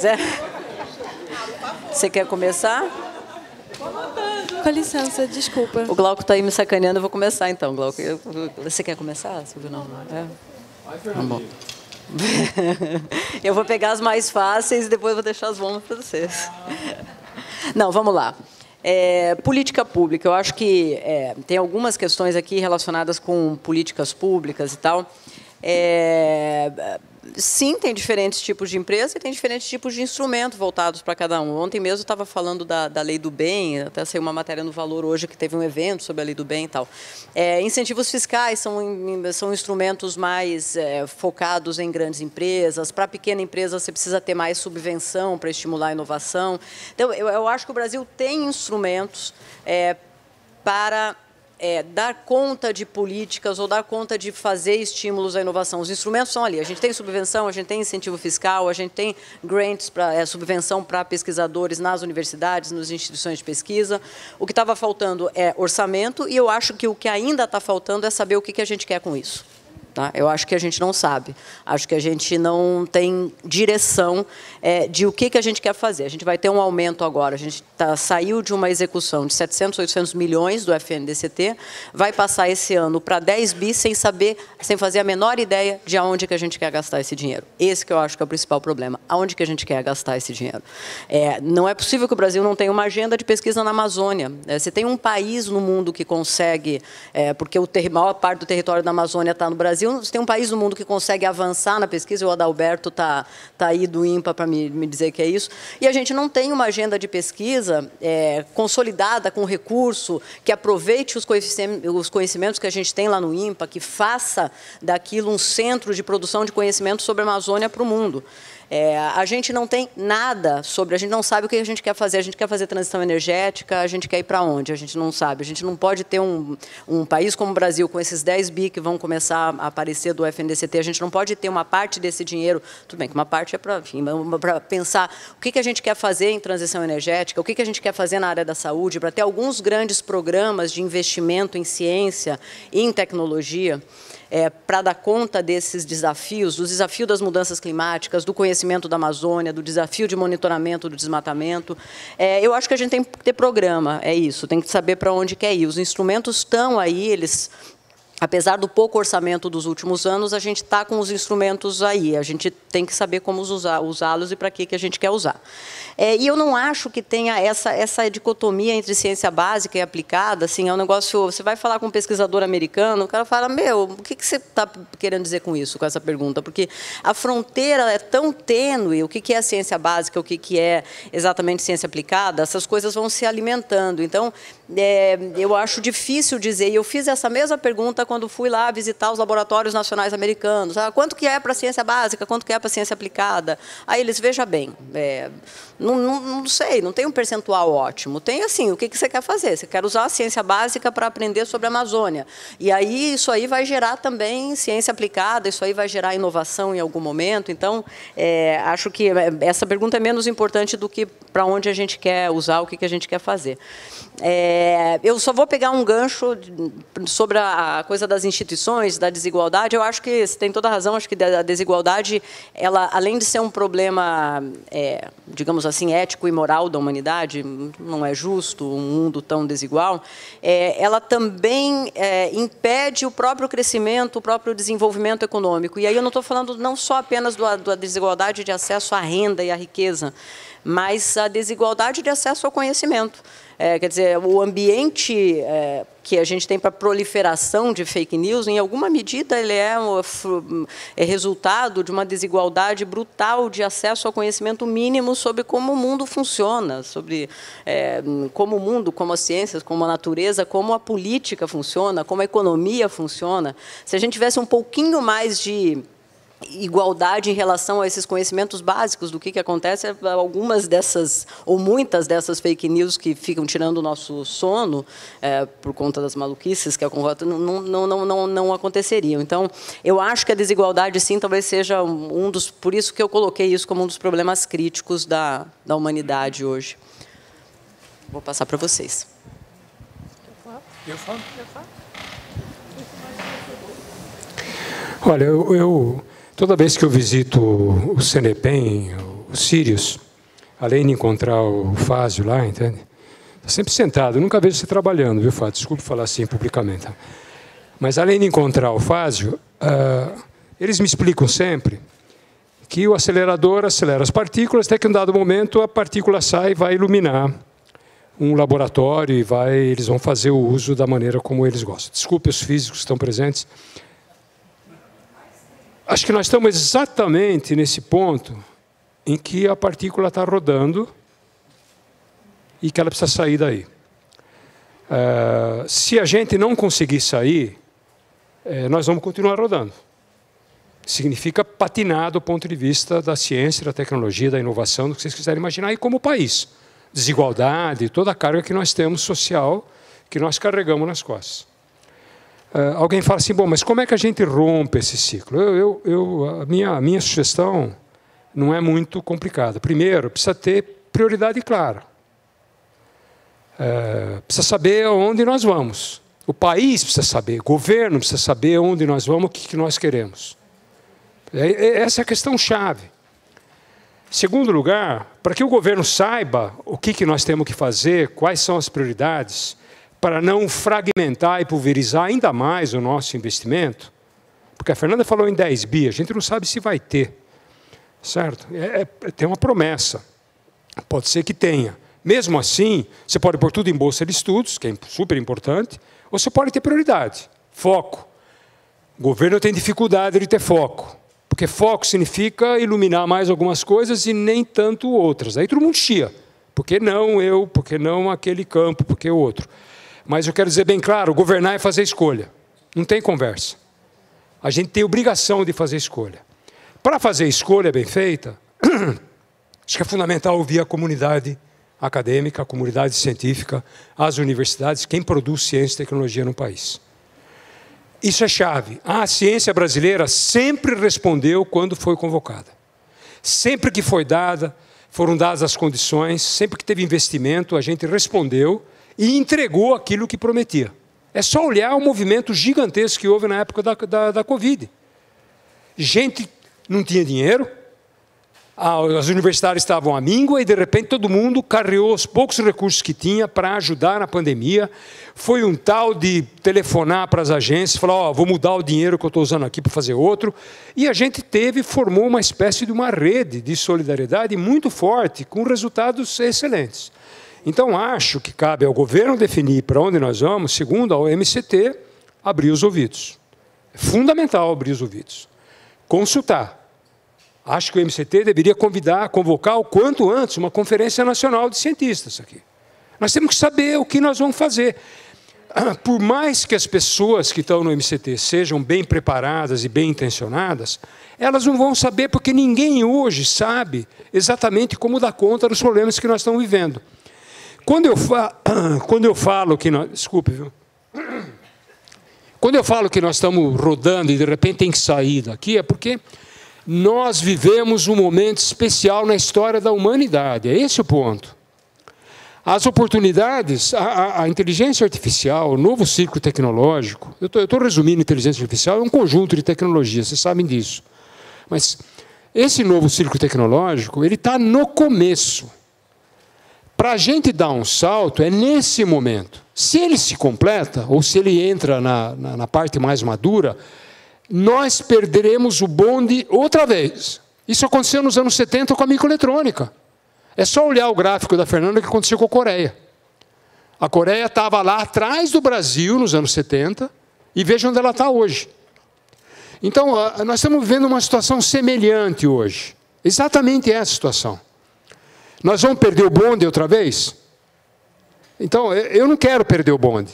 Você quer começar? Com licença, desculpa. O Glauco está aí me sacaneando, eu vou começar então, Glauco. Você quer começar, Silvio? Não. Tá bom. Eu vou pegar as mais fáceis e depois vou deixar as bombas para vocês. Não, vamos lá. Política pública. Eu acho que tem algumas questões aqui relacionadas com políticas públicas e tal. sim, tem diferentes tipos de empresa e tem diferentes tipos de instrumentos voltados para cada um. Ontem mesmo eu estava falando da Lei do Bem, até saiu uma matéria no Valor hoje que teve um evento sobre a Lei do Bem e tal. Incentivos fiscais são instrumentos mais focados em grandes empresas. Para pequena empresa, você precisa ter mais subvenção para estimular a inovação. Então, eu acho que o Brasil tem instrumentos para dar conta de políticas ou dar conta de fazer estímulos à inovação. Os instrumentos são ali. A gente tem subvenção, a gente tem incentivo fiscal, a gente tem grants, subvenção para pesquisadores nas universidades, nas instituições de pesquisa. O que estava faltando é orçamento e eu acho que o que ainda está faltando é saber o que a gente quer com isso. Tá? Eu acho que a gente não sabe. Acho que a gente não tem direção de o que a gente quer fazer. A gente vai ter um aumento agora. A gente saiu de uma execução de 700, 800 milhões do FNDCT, vai passar esse ano para 10 bi sem fazer a menor ideia de aonde que a gente quer gastar esse dinheiro. Esse que eu acho que é o principal problema. Aonde que a gente quer gastar esse dinheiro? Não é possível que o Brasil não tenha uma agenda de pesquisa na Amazônia. Você tem um país no mundo que consegue, porque a maior parte do território da Amazônia está no Brasil, você tem um país no mundo que consegue avançar na pesquisa, o Adalberto está aí do INPA para me dizer que é isso, e a gente não tem uma agenda de pesquisa consolidada com recurso, que aproveite os conhecimentos que a gente tem lá no INPA, que faça daquilo um centro de produção de conhecimento sobre a Amazônia para o mundo. A gente não tem nada sobre, a gente não sabe o que a gente quer fazer. A gente quer fazer transição energética, a gente quer ir para onde? A gente não sabe. A gente não pode ter um país como o Brasil, com esses 10 bi que vão começar a aparecer do FNDCT, a gente não pode ter uma parte desse dinheiro, tudo bem que uma parte é para pensar o que a gente quer fazer em transição energética, o que a gente quer fazer na área da saúde, para ter alguns grandes programas de investimento em ciência e em tecnologia, para dar conta desses desafios, do desafio das mudanças climáticas, do conhecimento da Amazônia, do desafio de monitoramento do desmatamento. Eu acho que a gente tem que ter programa, é isso, tem que saber para onde quer ir. Os instrumentos estão aí, eles... Apesar do pouco orçamento dos últimos anos, a gente está com os instrumentos aí. A gente tem que saber como usá-los e para que a gente quer usar. E eu não acho que tenha essa dicotomia entre ciência básica e aplicada. Assim, é um negócio... Você vai falar com um pesquisador americano, o cara fala, o que você está querendo dizer com isso, com essa pergunta? Porque a fronteira é tão tênue, o que é ciência básica, o que é exatamente ciência aplicada, essas coisas vão se alimentando. Então, eu acho difícil dizer, e eu fiz essa mesma pergunta quando fui lá visitar os laboratórios nacionais americanos. Quanto que é para a ciência básica, quanto que é para a ciência aplicada? Aí eles, veja bem, não sei, não tem um percentual ótimo. Tem assim, o que você quer fazer? Você quer usar a ciência básica para aprender sobre a Amazônia. E aí isso aí vai gerar também ciência aplicada, isso aí vai gerar inovação em algum momento. Então, acho que essa pergunta é menos importante do que para onde a gente quer usar, o que a gente quer fazer. Eu só vou pegar um gancho sobre a coisa das instituições, da desigualdade. Eu acho que você tem toda a razão, acho que a desigualdade, ela, além de ser um problema, digamos assim, ético e moral da humanidade, não é justo um mundo tão desigual, ela também impede o próprio crescimento, o próprio desenvolvimento econômico. E aí eu não estou falando não só apenas da desigualdade de acesso à renda e à riqueza, mas a desigualdade de acesso ao conhecimento. Quer dizer, o ambiente que a gente tem para proliferação de fake news, em alguma medida, ele é resultado de uma desigualdade brutal de acesso ao conhecimento mínimo sobre como o mundo funciona, sobre como o mundo, como as ciências, como a natureza, como a política funciona, como a economia funciona. Se a gente tivesse um pouquinho mais de igualdade em relação a esses conhecimentos básicos do que acontece, algumas dessas, ou muitas dessas fake news que ficam tirando o nosso sono por conta das maluquices que não aconteceriam. Então, eu acho que a desigualdade, sim, talvez seja um dos... Por isso que eu coloquei isso como um dos problemas críticos da humanidade hoje. Vou passar para vocês. Eu falo? Olha, eu toda vez que eu visito o CNEPEM, o Sirius, além de encontrar o Fázio lá, entende? Está sempre sentado, eu nunca vejo você trabalhando, viu, Fábio? Desculpe falar assim publicamente. Mas, além de encontrar o Fázio, eles me explicam sempre que o acelerador acelera as partículas, até que, em um dado momento, a partícula sai e vai iluminar um laboratório e eles vão fazer o uso da maneira como eles gostam. Desculpe os físicos que estão presentes. Acho que nós estamos exatamente nesse ponto em que a partícula está rodando e que ela precisa sair daí. Se a gente não conseguir sair, nós vamos continuar rodando. Significa patinar do ponto de vista da ciência, da tecnologia, da inovação, do que vocês quiserem imaginar, e como país. Desigualdade, toda a carga que nós temos social, que nós carregamos nas costas. Alguém fala assim, bom, mas como é que a gente rompe esse ciclo? A minha sugestão não é muito complicada. Primeiro, precisa ter prioridade clara. Precisa saber aonde nós vamos. O país precisa saber, o governo precisa saber onde nós vamos, o que nós queremos. Essa é a questão chave. Segundo lugar, para que o governo saiba o que nós temos que fazer, quais são as prioridades, para não fragmentar e pulverizar ainda mais o nosso investimento, porque a Fernanda falou em 10 bi, a gente não sabe se vai ter, certo? Tem uma promessa, pode ser que tenha. Mesmo assim, você pode pôr tudo em bolsa de estudos, que é super importante, ou você pode ter prioridade, foco. O governo tem dificuldade de ter foco, porque foco significa iluminar mais algumas coisas e nem tanto outras. Aí todo mundo chia. Por que não eu? Por que não aquele campo? Por que o outro? Mas eu quero dizer bem claro, governar é fazer escolha. Não tem conversa. A gente tem obrigação de fazer escolha. Para fazer escolha bem feita, acho que é fundamental ouvir a comunidade acadêmica, a comunidade científica, as universidades, quem produz ciência e tecnologia no país. Isso é chave. A ciência brasileira sempre respondeu quando foi convocada. Sempre que foram dadas as condições, sempre que teve investimento, a gente respondeu e entregou aquilo que prometia. É só olhar o movimento gigantesco que houve na época da Covid. Gente não tinha dinheiro, as universidades estavam à míngua e, de repente, todo mundo carreou os poucos recursos que tinha para ajudar na pandemia. Foi um tal de telefonar para as agências, falar, vou mudar o dinheiro que eu estou usando aqui para fazer outro. E a gente formou uma espécie de uma rede de solidariedade muito forte, com resultados excelentes. Então, acho que cabe ao governo definir para onde nós vamos, segundo ao MCT, abrir os ouvidos. É fundamental abrir os ouvidos. Consultar. Acho que o MCT deveria convocar o quanto antes uma conferência nacional de cientistas aqui. Nós temos que saber o que nós vamos fazer. Por mais que as pessoas que estão no MCT sejam bem preparadas e bem intencionadas, elas não vão saber porque ninguém hoje sabe exatamente como dar conta dos problemas que nós estamos vivendo. Quando eu falo que nós... Desculpe, viu? Quando eu falo que nós estamos rodando e de repente tem que sair daqui, é porque nós vivemos um momento especial na história da humanidade. É esse o ponto. As oportunidades, a inteligência artificial, o novo ciclo tecnológico, eu estou resumindo inteligência artificial, é um conjunto de tecnologias, vocês sabem disso. Mas esse novo ciclo tecnológico, ele está no começo. Para a gente dar um salto, é nesse momento. Se ele se completa, ou se ele entra na parte mais madura, nós perderemos o bonde outra vez. Isso aconteceu nos anos 70 com a microeletrônica. É só olhar o gráfico da Fernanda que aconteceu com a Coreia. A Coreia estava lá atrás do Brasil nos anos 70 e veja onde ela está hoje. Então, nós estamos vivendo uma situação semelhante hoje. Exatamente essa situação. Nós vamos perder o bonde outra vez? Então, eu não quero perder o bonde.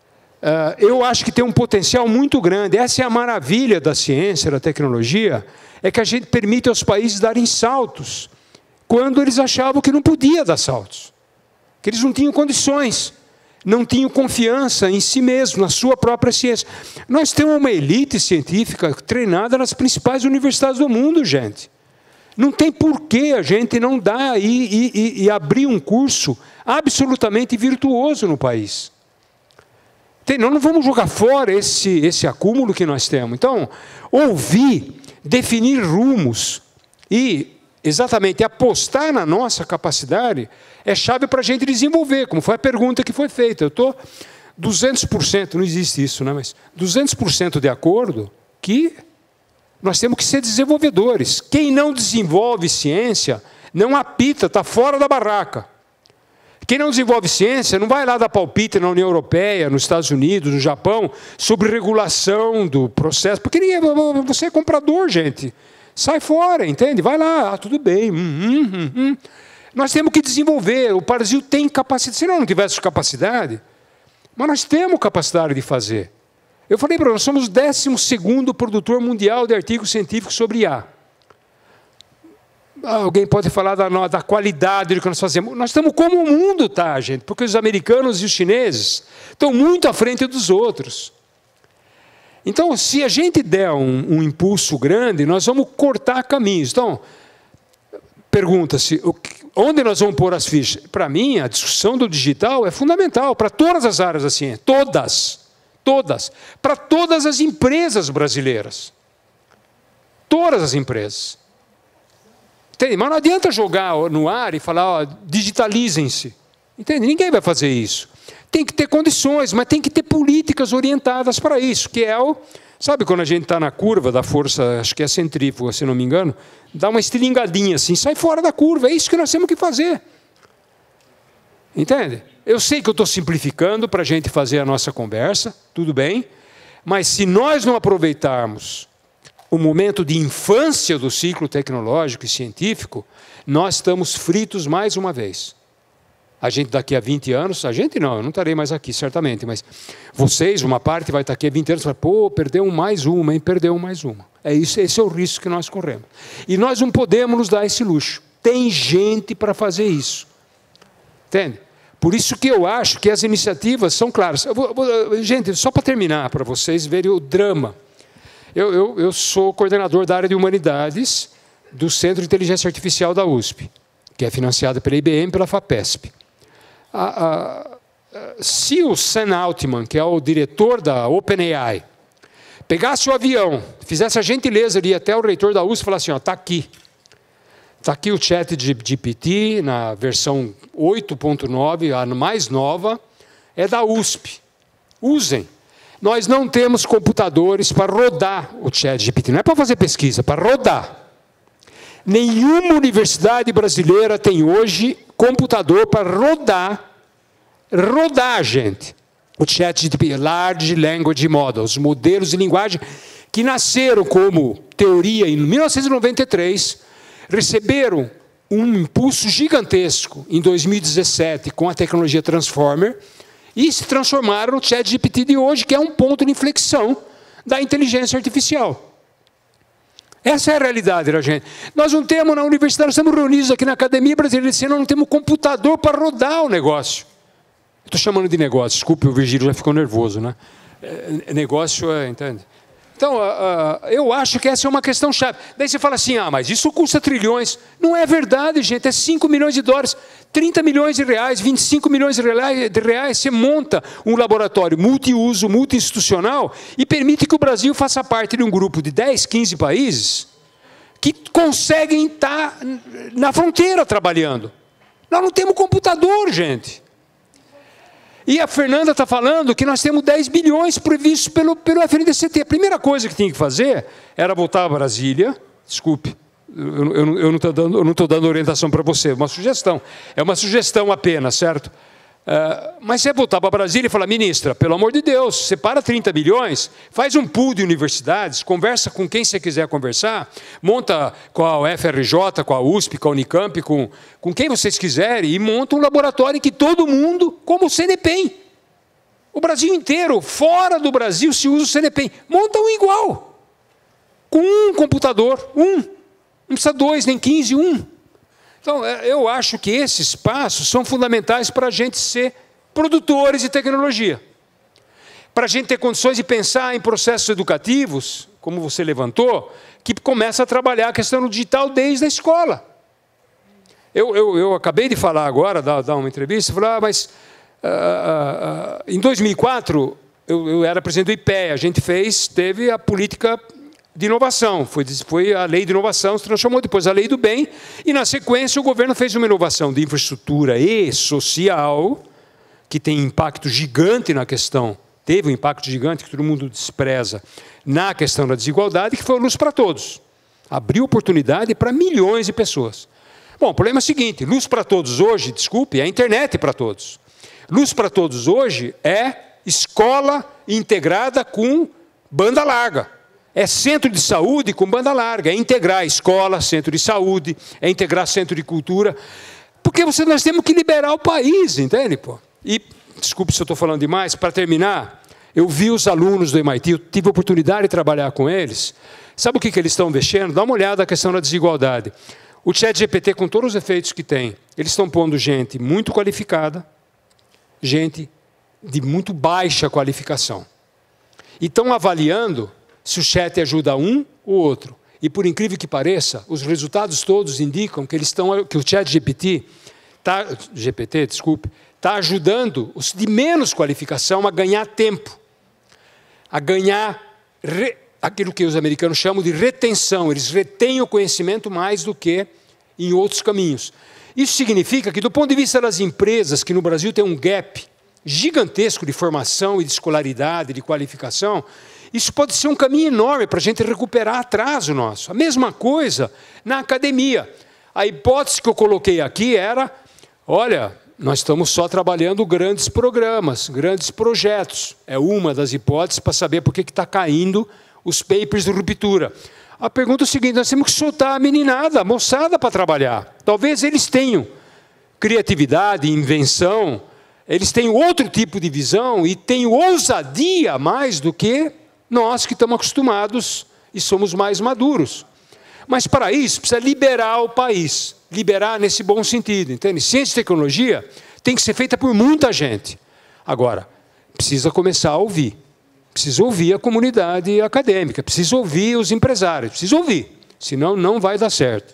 Eu acho que tem um potencial muito grande. Essa é a maravilha da ciência, da tecnologia, é que a gente permite aos países darem saltos, quando eles achavam que não podia dar saltos, que eles não tinham condições, não tinham confiança em si mesmo, na sua própria ciência. Nós temos uma elite científica treinada nas principais universidades do mundo, gente. Não tem por que a gente não dar e abrir um curso absolutamente virtuoso no país. Nós não vamos jogar fora esse acúmulo que nós temos. Então, ouvir, definir rumos e, exatamente, apostar na nossa capacidade é chave para a gente desenvolver, como foi a pergunta que foi feita. Eu estou 200%, não existe isso, né? Mas 200% de acordo que nós temos que ser desenvolvedores. Quem não desenvolve ciência, não apita, está fora da barraca. quem não desenvolve ciência não vai lá dar palpite na União Europeia, nos Estados Unidos, no Japão, sobre regulação do processo. Porque você é comprador, gente. Sai fora, entende? Vai lá, tudo bem. Nós temos que desenvolver. O Brasil tem capacidade. Se não tivesse capacidade, mas nós temos capacidade de fazer. Eu falei para nós somos o 12º produtor mundial de artigos científicos sobre IA. Alguém pode falar da qualidade do que nós fazemos. Nós estamos como o mundo está, gente, porque os americanos e os chineses estão muito à frente dos outros. Então, se a gente der um impulso grande, nós vamos cortar caminhos. Então, pergunta-se, onde nós vamos pôr as fichas? Para mim, a discussão do digital é fundamental para todas as áreas da ciência, todas. Para todas as empresas brasileiras. Todas as empresas. Entende? Mas não adianta jogar no ar e falar, digitalizem-se. Entende? Ninguém vai fazer isso. Tem que ter condições, mas tem que ter políticas orientadas para isso, que é o... Sabe quando a gente está na curva da força, acho que é centrífuga, se não me engano, dá uma estilingadinha assim, sai fora da curva. É isso que nós temos que fazer. Entende? Eu sei que eu estou simplificando para a gente fazer a nossa conversa, tudo bem, mas se nós não aproveitarmos o momento de infância do ciclo tecnológico e científico, nós estamos fritos mais uma vez. A gente daqui a 20 anos, a gente não, eu não estarei mais aqui, certamente, mas vocês, uma parte vai estar aqui a 20 anos e vai, pô, perdeu mais uma, hein? Perdeu mais uma. É isso, esse é o risco que nós corremos. E nós não podemos nos dar esse luxo. Tem gente para fazer isso. Entende? Por isso que eu acho que as iniciativas são claras. Gente, só para terminar, para vocês verem o drama. Eu sou coordenador da área de humanidades do Centro de Inteligência Artificial da USP, que é financiado pela IBM e pela FAPESP. Se o Sam Altman, que é o diretor da OpenAI, pegasse o avião, fizesse a gentileza de ir até o reitor da USP e falasse assim, está aqui. Está aqui o ChatGPT, na versão 8.9, a mais nova, é da USP. Usem. Nós não temos computadores para rodar o ChatGPT. Não é para fazer pesquisa, é para rodar. Nenhuma universidade brasileira tem hoje computador para rodar, gente. O ChatGPT, Large Language Models, modelos de linguagem que nasceram como teoria em 1993, receberam um impulso gigantesco em 2017 com a tecnologia Transformer e se transformaram no ChatGPT de hoje, que é um ponto de inflexão da inteligência artificial. Essa é a realidade da gente. Nós não temos na universidade, nós estamos reunidos aqui na Academia Brasileira de Ciência, nós não temos computador para rodar o negócio. Estou chamando de negócio, desculpe, o Virgílio já ficou nervoso, né? Negócio, entende? Então, eu acho que essa é uma questão chave. Daí você fala assim, mas isso custa trilhões. Não é verdade, gente, é 5 milhões de dólares, 30 milhões de reais, 25 milhões de reais. Você monta um laboratório multiuso, multi-institucional e permite que o Brasil faça parte de um grupo de 10, 15 países que conseguem estar na fronteira trabalhando. Nós não temos computador, gente. E a Fernanda está falando que nós temos 10 bilhões previstos pelo FNDCT. A primeira coisa que tinha que fazer era voltar a Brasília. Desculpe, eu não estou dando orientação para você, é uma sugestão. É uma sugestão apenas, certo? Mas você voltar para Brasília e falar, ministra, pelo amor de Deus, separa 30 bilhões, faz um pool de universidades, conversa com quem você quiser conversar, monta com a FRJ, com a USP, com a Unicamp, com quem vocês quiserem, e monta um laboratório em que todo mundo, como o CNPEM, o Brasil inteiro, fora do Brasil se usa o CNPEM, monta um igual, com um computador, não precisa 2, nem 15, Então, eu acho que esses passos são fundamentais para a gente ser produtores de tecnologia. Para a gente ter condições de pensar em processos educativos, como você levantou, que começa a trabalhar a questão do digital desde a escola. Eu acabei de falar agora, dar uma entrevista, falar, mas em 2004, eu era presidente do IPEA, a gente teve a política de inovação, foi a lei de inovação, se transformou depois a lei do bem, e na sequência o governo fez uma inovação de infraestrutura e social, que tem impacto gigante na questão, teve um impacto gigante que todo mundo despreza, na questão da desigualdade, que foi o Luz para Todos. Abriu oportunidade para milhões de pessoas. Bom, o problema é o seguinte, luz para todos hoje, desculpe, é a internet para todos. Luz para todos hoje é escola integrada com banda larga. É centro de saúde com banda larga, é integrar escola, centro de saúde, é integrar centro de cultura. Porque nós temos que liberar o país, entende? Pô? E, desculpe se eu estou falando demais, para terminar, eu vi os alunos do MIT, eu tive a oportunidade de trabalhar com eles. Sabe o que eles estão mexendo? Dá uma olhada na questão da desigualdade. O ChatGPT, com todos os efeitos que tem, eles estão pondo gente muito qualificada, gente de muito baixa qualificação. E estão avaliando se o chat ajuda um ou outro. E, por incrível que pareça, os resultados todos indicam que, que o ChatGPT está ajudando os de menos qualificação a ganhar tempo, a ganhar aquilo que os americanos chamam de retenção. Eles retêm o conhecimento mais do que em outros caminhos. Isso significa que, do ponto de vista das empresas, que no Brasil tem um gap gigantesco de formação e de escolaridade, de qualificação, isso pode ser um caminho enorme para a gente recuperar atraso nosso. A mesma coisa na academia. A hipótese que eu coloquei aqui era, olha, nós estamos só trabalhando grandes programas, grandes projetos. É uma das hipóteses para saber por que está caindo os papers de ruptura. A pergunta é o seguinte, nós temos que soltar a meninada, a moçada para trabalhar. Talvez eles tenham criatividade, invenção, eles têm outro tipo de visão e têm ousadia mais do que nós que estamos acostumados e somos mais maduros. Mas para isso precisa liberar o país, liberar nesse bom sentido, entende? Ciência e tecnologia tem que ser feita por muita gente. Agora, precisa começar a ouvir. Precisa ouvir a comunidade acadêmica, precisa ouvir os empresários, precisa ouvir, senão não vai dar certo.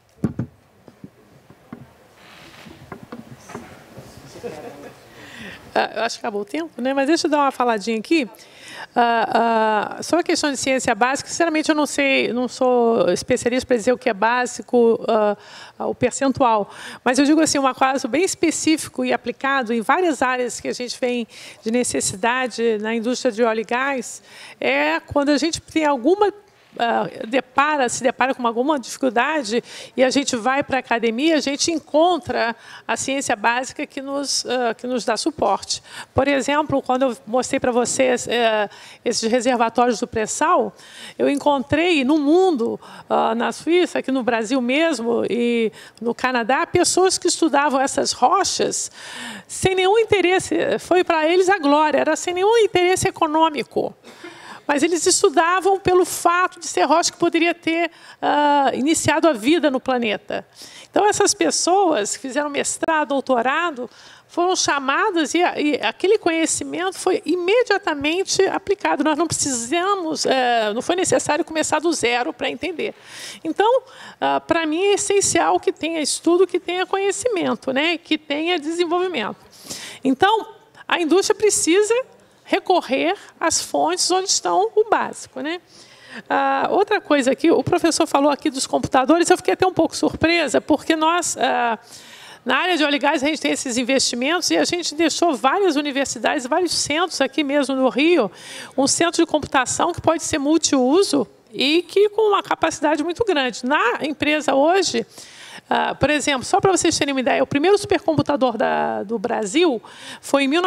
Eu acho que acabou o tempo, né? Mas deixa eu dar uma faladinha aqui. Sobre a questão de ciência básica, sinceramente eu não sei, não sou especialista para dizer o que é básico, o percentual. Mas eu digo assim, um caso bem específico e aplicado em várias áreas que a gente vem de necessidade na indústria de óleo e gás, é quando a gente tem alguma se depara com alguma dificuldade e a gente vai para a academia, a gente encontra a ciência básica que nos dá suporte. Por exemplo, quando eu mostrei para vocês esses reservatórios do pré-sal, eu encontrei no mundo, na Suíça, aqui no Brasil mesmo e no Canadá, pessoas que estudavam essas rochas sem nenhum interesse, foi para eles a glória, era sem nenhum interesse econômico. Mas eles estudavam pelo fato de ser rocha que poderia ter iniciado a vida no planeta. Então, essas pessoas que fizeram mestrado, doutorado, foram chamadas e aquele conhecimento foi imediatamente aplicado. Nós não precisamos, não foi necessário começar do zero para entender. Então, para mim, é essencial que tenha estudo, que tenha conhecimento, né? Que tenha desenvolvimento. Então, a indústria precisa recorrer às fontes onde estão o básico, né? Outra coisa aqui, o professor falou aqui dos computadores, eu fiquei até um pouco surpresa, porque nós, na área de óleo e gás, a gente tem esses investimentos e a gente deixou várias universidades, vários centros aqui mesmo no Rio, um centro de computação que pode ser multiuso e que com uma capacidade muito grande. Na empresa hoje, por exemplo, só para vocês terem uma ideia, o primeiro supercomputador do Brasil foi em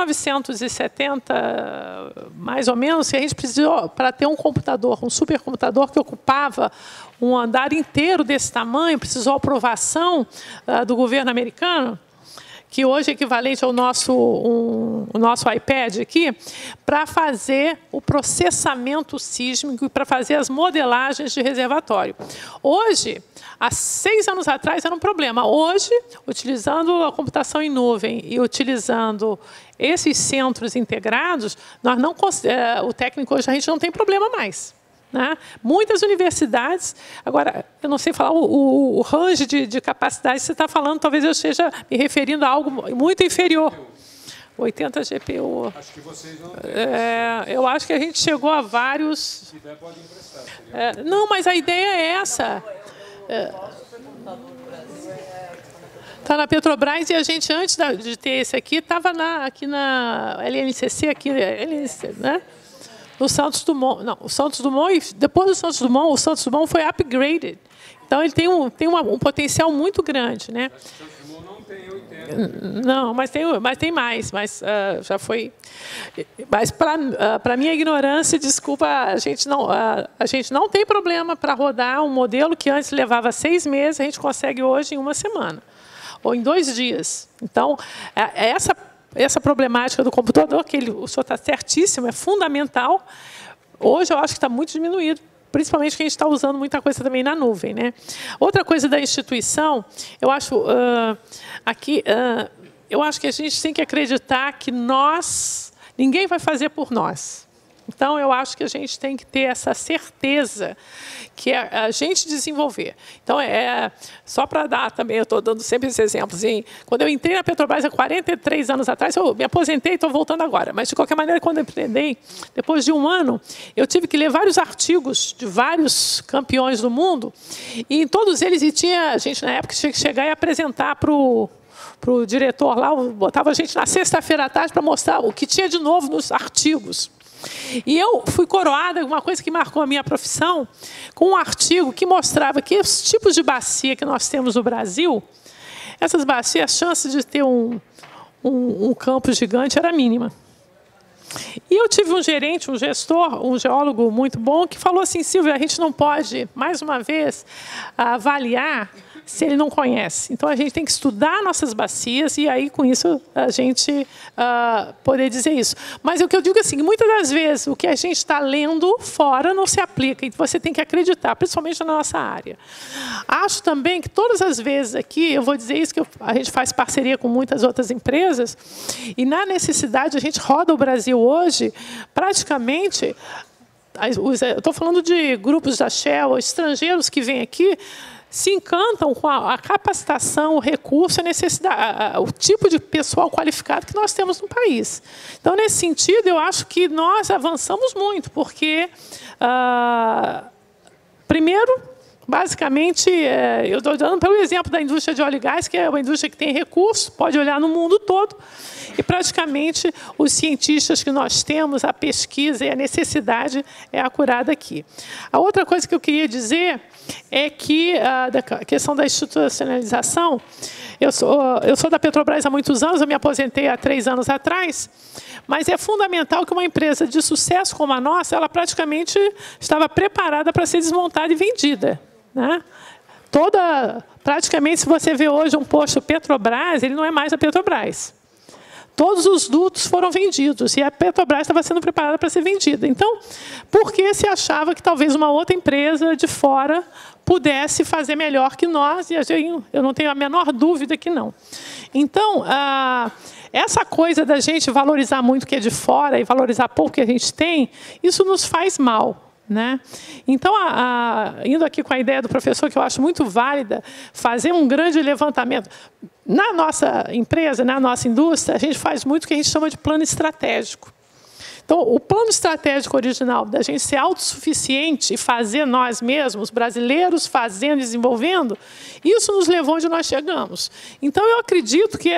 1970, mais ou menos, que a gente precisou, para ter um computador, um supercomputador que ocupava um andar inteiro desse tamanho, precisou aprovação do governo americano, que hoje é equivalente ao o nosso iPad aqui, para fazer o processamento sísmico e para fazer as modelagens de reservatório. Hoje, há 6 anos atrás era um problema. Hoje, utilizando a computação em nuvem e utilizando esses centros integrados, nós não, o técnico hoje a gente não tem problema mais. Né? Muitas universidades, agora, eu não sei falar o range de capacidade que você está falando, talvez eu esteja me referindo a algo muito inferior. 80 GPU. Acho que vocês não têm. Eu acho que a gente chegou a vários... Se der, pode emprestar. Não, mas a ideia é essa. Está na Petrobras e a gente, antes de ter esse aqui, estava aqui na LNCC, aqui, LNCC, né? no Santos Dumont. Não, o Santos Dumont, depois do Santos Dumont, o Santos Dumont foi upgraded. Então, ele tem um potencial muito grande, né? O Santos Dumont não tem 80. Não, mas tem mais, mas já foi. Mas, para minha ignorância, desculpa, a gente não tem problema para rodar um modelo que antes levava 6 meses, a gente consegue hoje em 1 semana, ou em 2 dias. Então, essa problemática do computador, que o senhor está certíssimo, é fundamental. Hoje, eu acho que está muito diminuído, principalmente que a gente está usando muita coisa também na nuvem, né? Outra coisa da instituição, eu acho eu acho que a gente tem que acreditar que ninguém vai fazer por nós. Então, eu acho que a gente tem que ter essa certeza que é a gente desenvolver. Então, só para dar também, eu estou dando sempre esse exemplo. Assim, quando eu entrei na Petrobras há 43 anos atrás, eu me aposentei e estou voltando agora. Mas, de qualquer maneira, quando eu empreendei, depois de 1 ano, eu tive que ler vários artigos de vários campeões do mundo. E em todos eles, a gente, na época, tinha que chegar e apresentar para o diretor lá, botava a gente na sexta-feira à tarde para mostrar o que tinha de novo nos artigos. E eu fui coroada, uma coisa que marcou a minha profissão, com um artigo que mostrava que esses tipos de bacia que nós temos no Brasil, essas bacias, a chance de ter um campo gigante era mínima. E eu tive um gerente, um gestor, um geólogo muito bom, que falou assim: Silvia, a gente não pode, mais uma vez, avaliar se ele não conhece. Então, a gente tem que estudar nossas bacias e aí, com isso, a gente poder dizer isso. Mas o que eu digo é assim, muitas das vezes, o que a gente está lendo fora não se aplica. E você tem que acreditar, principalmente na nossa área. Acho também que todas as vezes aqui, eu vou dizer isso, que a gente faz parceria com muitas outras empresas, e na necessidade, a gente roda o Brasil hoje, praticamente, eu estou falando de grupos da Shell, estrangeiros que vêm aqui, se encantam com a capacitação, o recurso, a necessidade, o tipo de pessoal qualificado que nós temos no país. Então, nesse sentido, eu acho que nós avançamos muito, porque, primeiro, basicamente, eu estou dando pelo exemplo da indústria de óleo e gás, que é uma indústria que tem recurso, pode olhar no mundo todo, e praticamente os cientistas que nós temos, a pesquisa e a necessidade é acurada aqui. A outra coisa que eu queria dizer é que a questão da institucionalização, eu sou da Petrobras há muitos anos, eu me aposentei há 3 anos atrás, mas é fundamental que uma empresa de sucesso como a nossa, ela praticamente estava preparada para ser desmontada e vendida, né? Praticamente, se você vê hoje um posto Petrobras, ele não é mais a Petrobras. Todos os dutos foram vendidos e a Petrobras estava sendo preparada para ser vendida. Então, por que se achava que talvez uma outra empresa de fora pudesse fazer melhor que nós? E eu não tenho a menor dúvida que não. Então, essa coisa da gente valorizar muito o que é de fora e valorizar pouco o que a gente tem, isso nos faz mal, né? Então, indo aqui com a ideia do professor, que eu acho muito válida, fazer um grande levantamento. Na nossa empresa, na nossa indústria, a gente faz muito o que a gente chama de plano estratégico. Então, o plano estratégico original da gente ser autossuficiente e fazer nós mesmos, brasileiros, fazendo e desenvolvendo, isso nos levou onde nós chegamos. Então, eu acredito que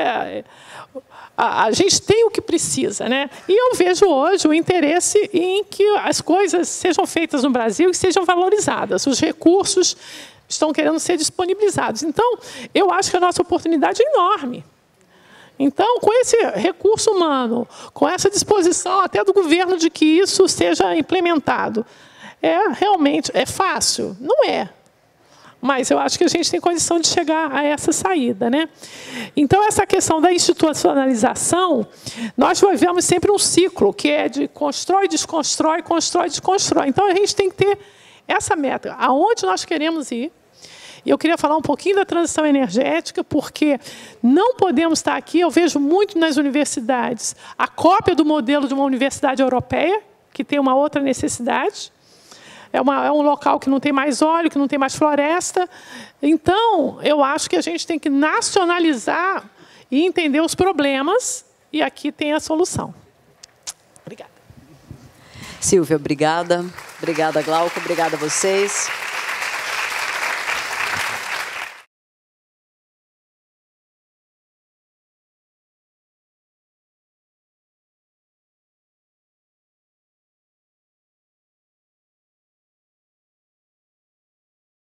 a gente tem o que precisa, né? E eu vejo hoje o interesse em que as coisas sejam feitas no Brasil e sejam valorizadas. Os recursos estão querendo ser disponibilizados. Então, eu acho que a nossa oportunidade é enorme. Então, com esse recurso humano, com essa disposição até do governo de que isso seja implementado, realmente é fácil? Não é. Mas eu acho que a gente tem condição de chegar a essa saída, né? Então, essa questão da institucionalização, nós vivemos sempre um ciclo, que é de constrói, desconstrói, constrói, desconstrói. Então, a gente tem que ter essa meta, aonde nós queremos ir. E eu queria falar um pouquinho da transição energética, porque não podemos estar aqui, eu vejo muito nas universidades, a cópia do modelo de uma universidade europeia, que tem uma outra necessidade. É um local que não tem mais óleo, que não tem mais floresta. Então, eu acho que a gente tem que nacionalizar e entender os problemas, e aqui tem a solução. Obrigada. Silvia, obrigada. Obrigada, Glauco. Obrigada a vocês.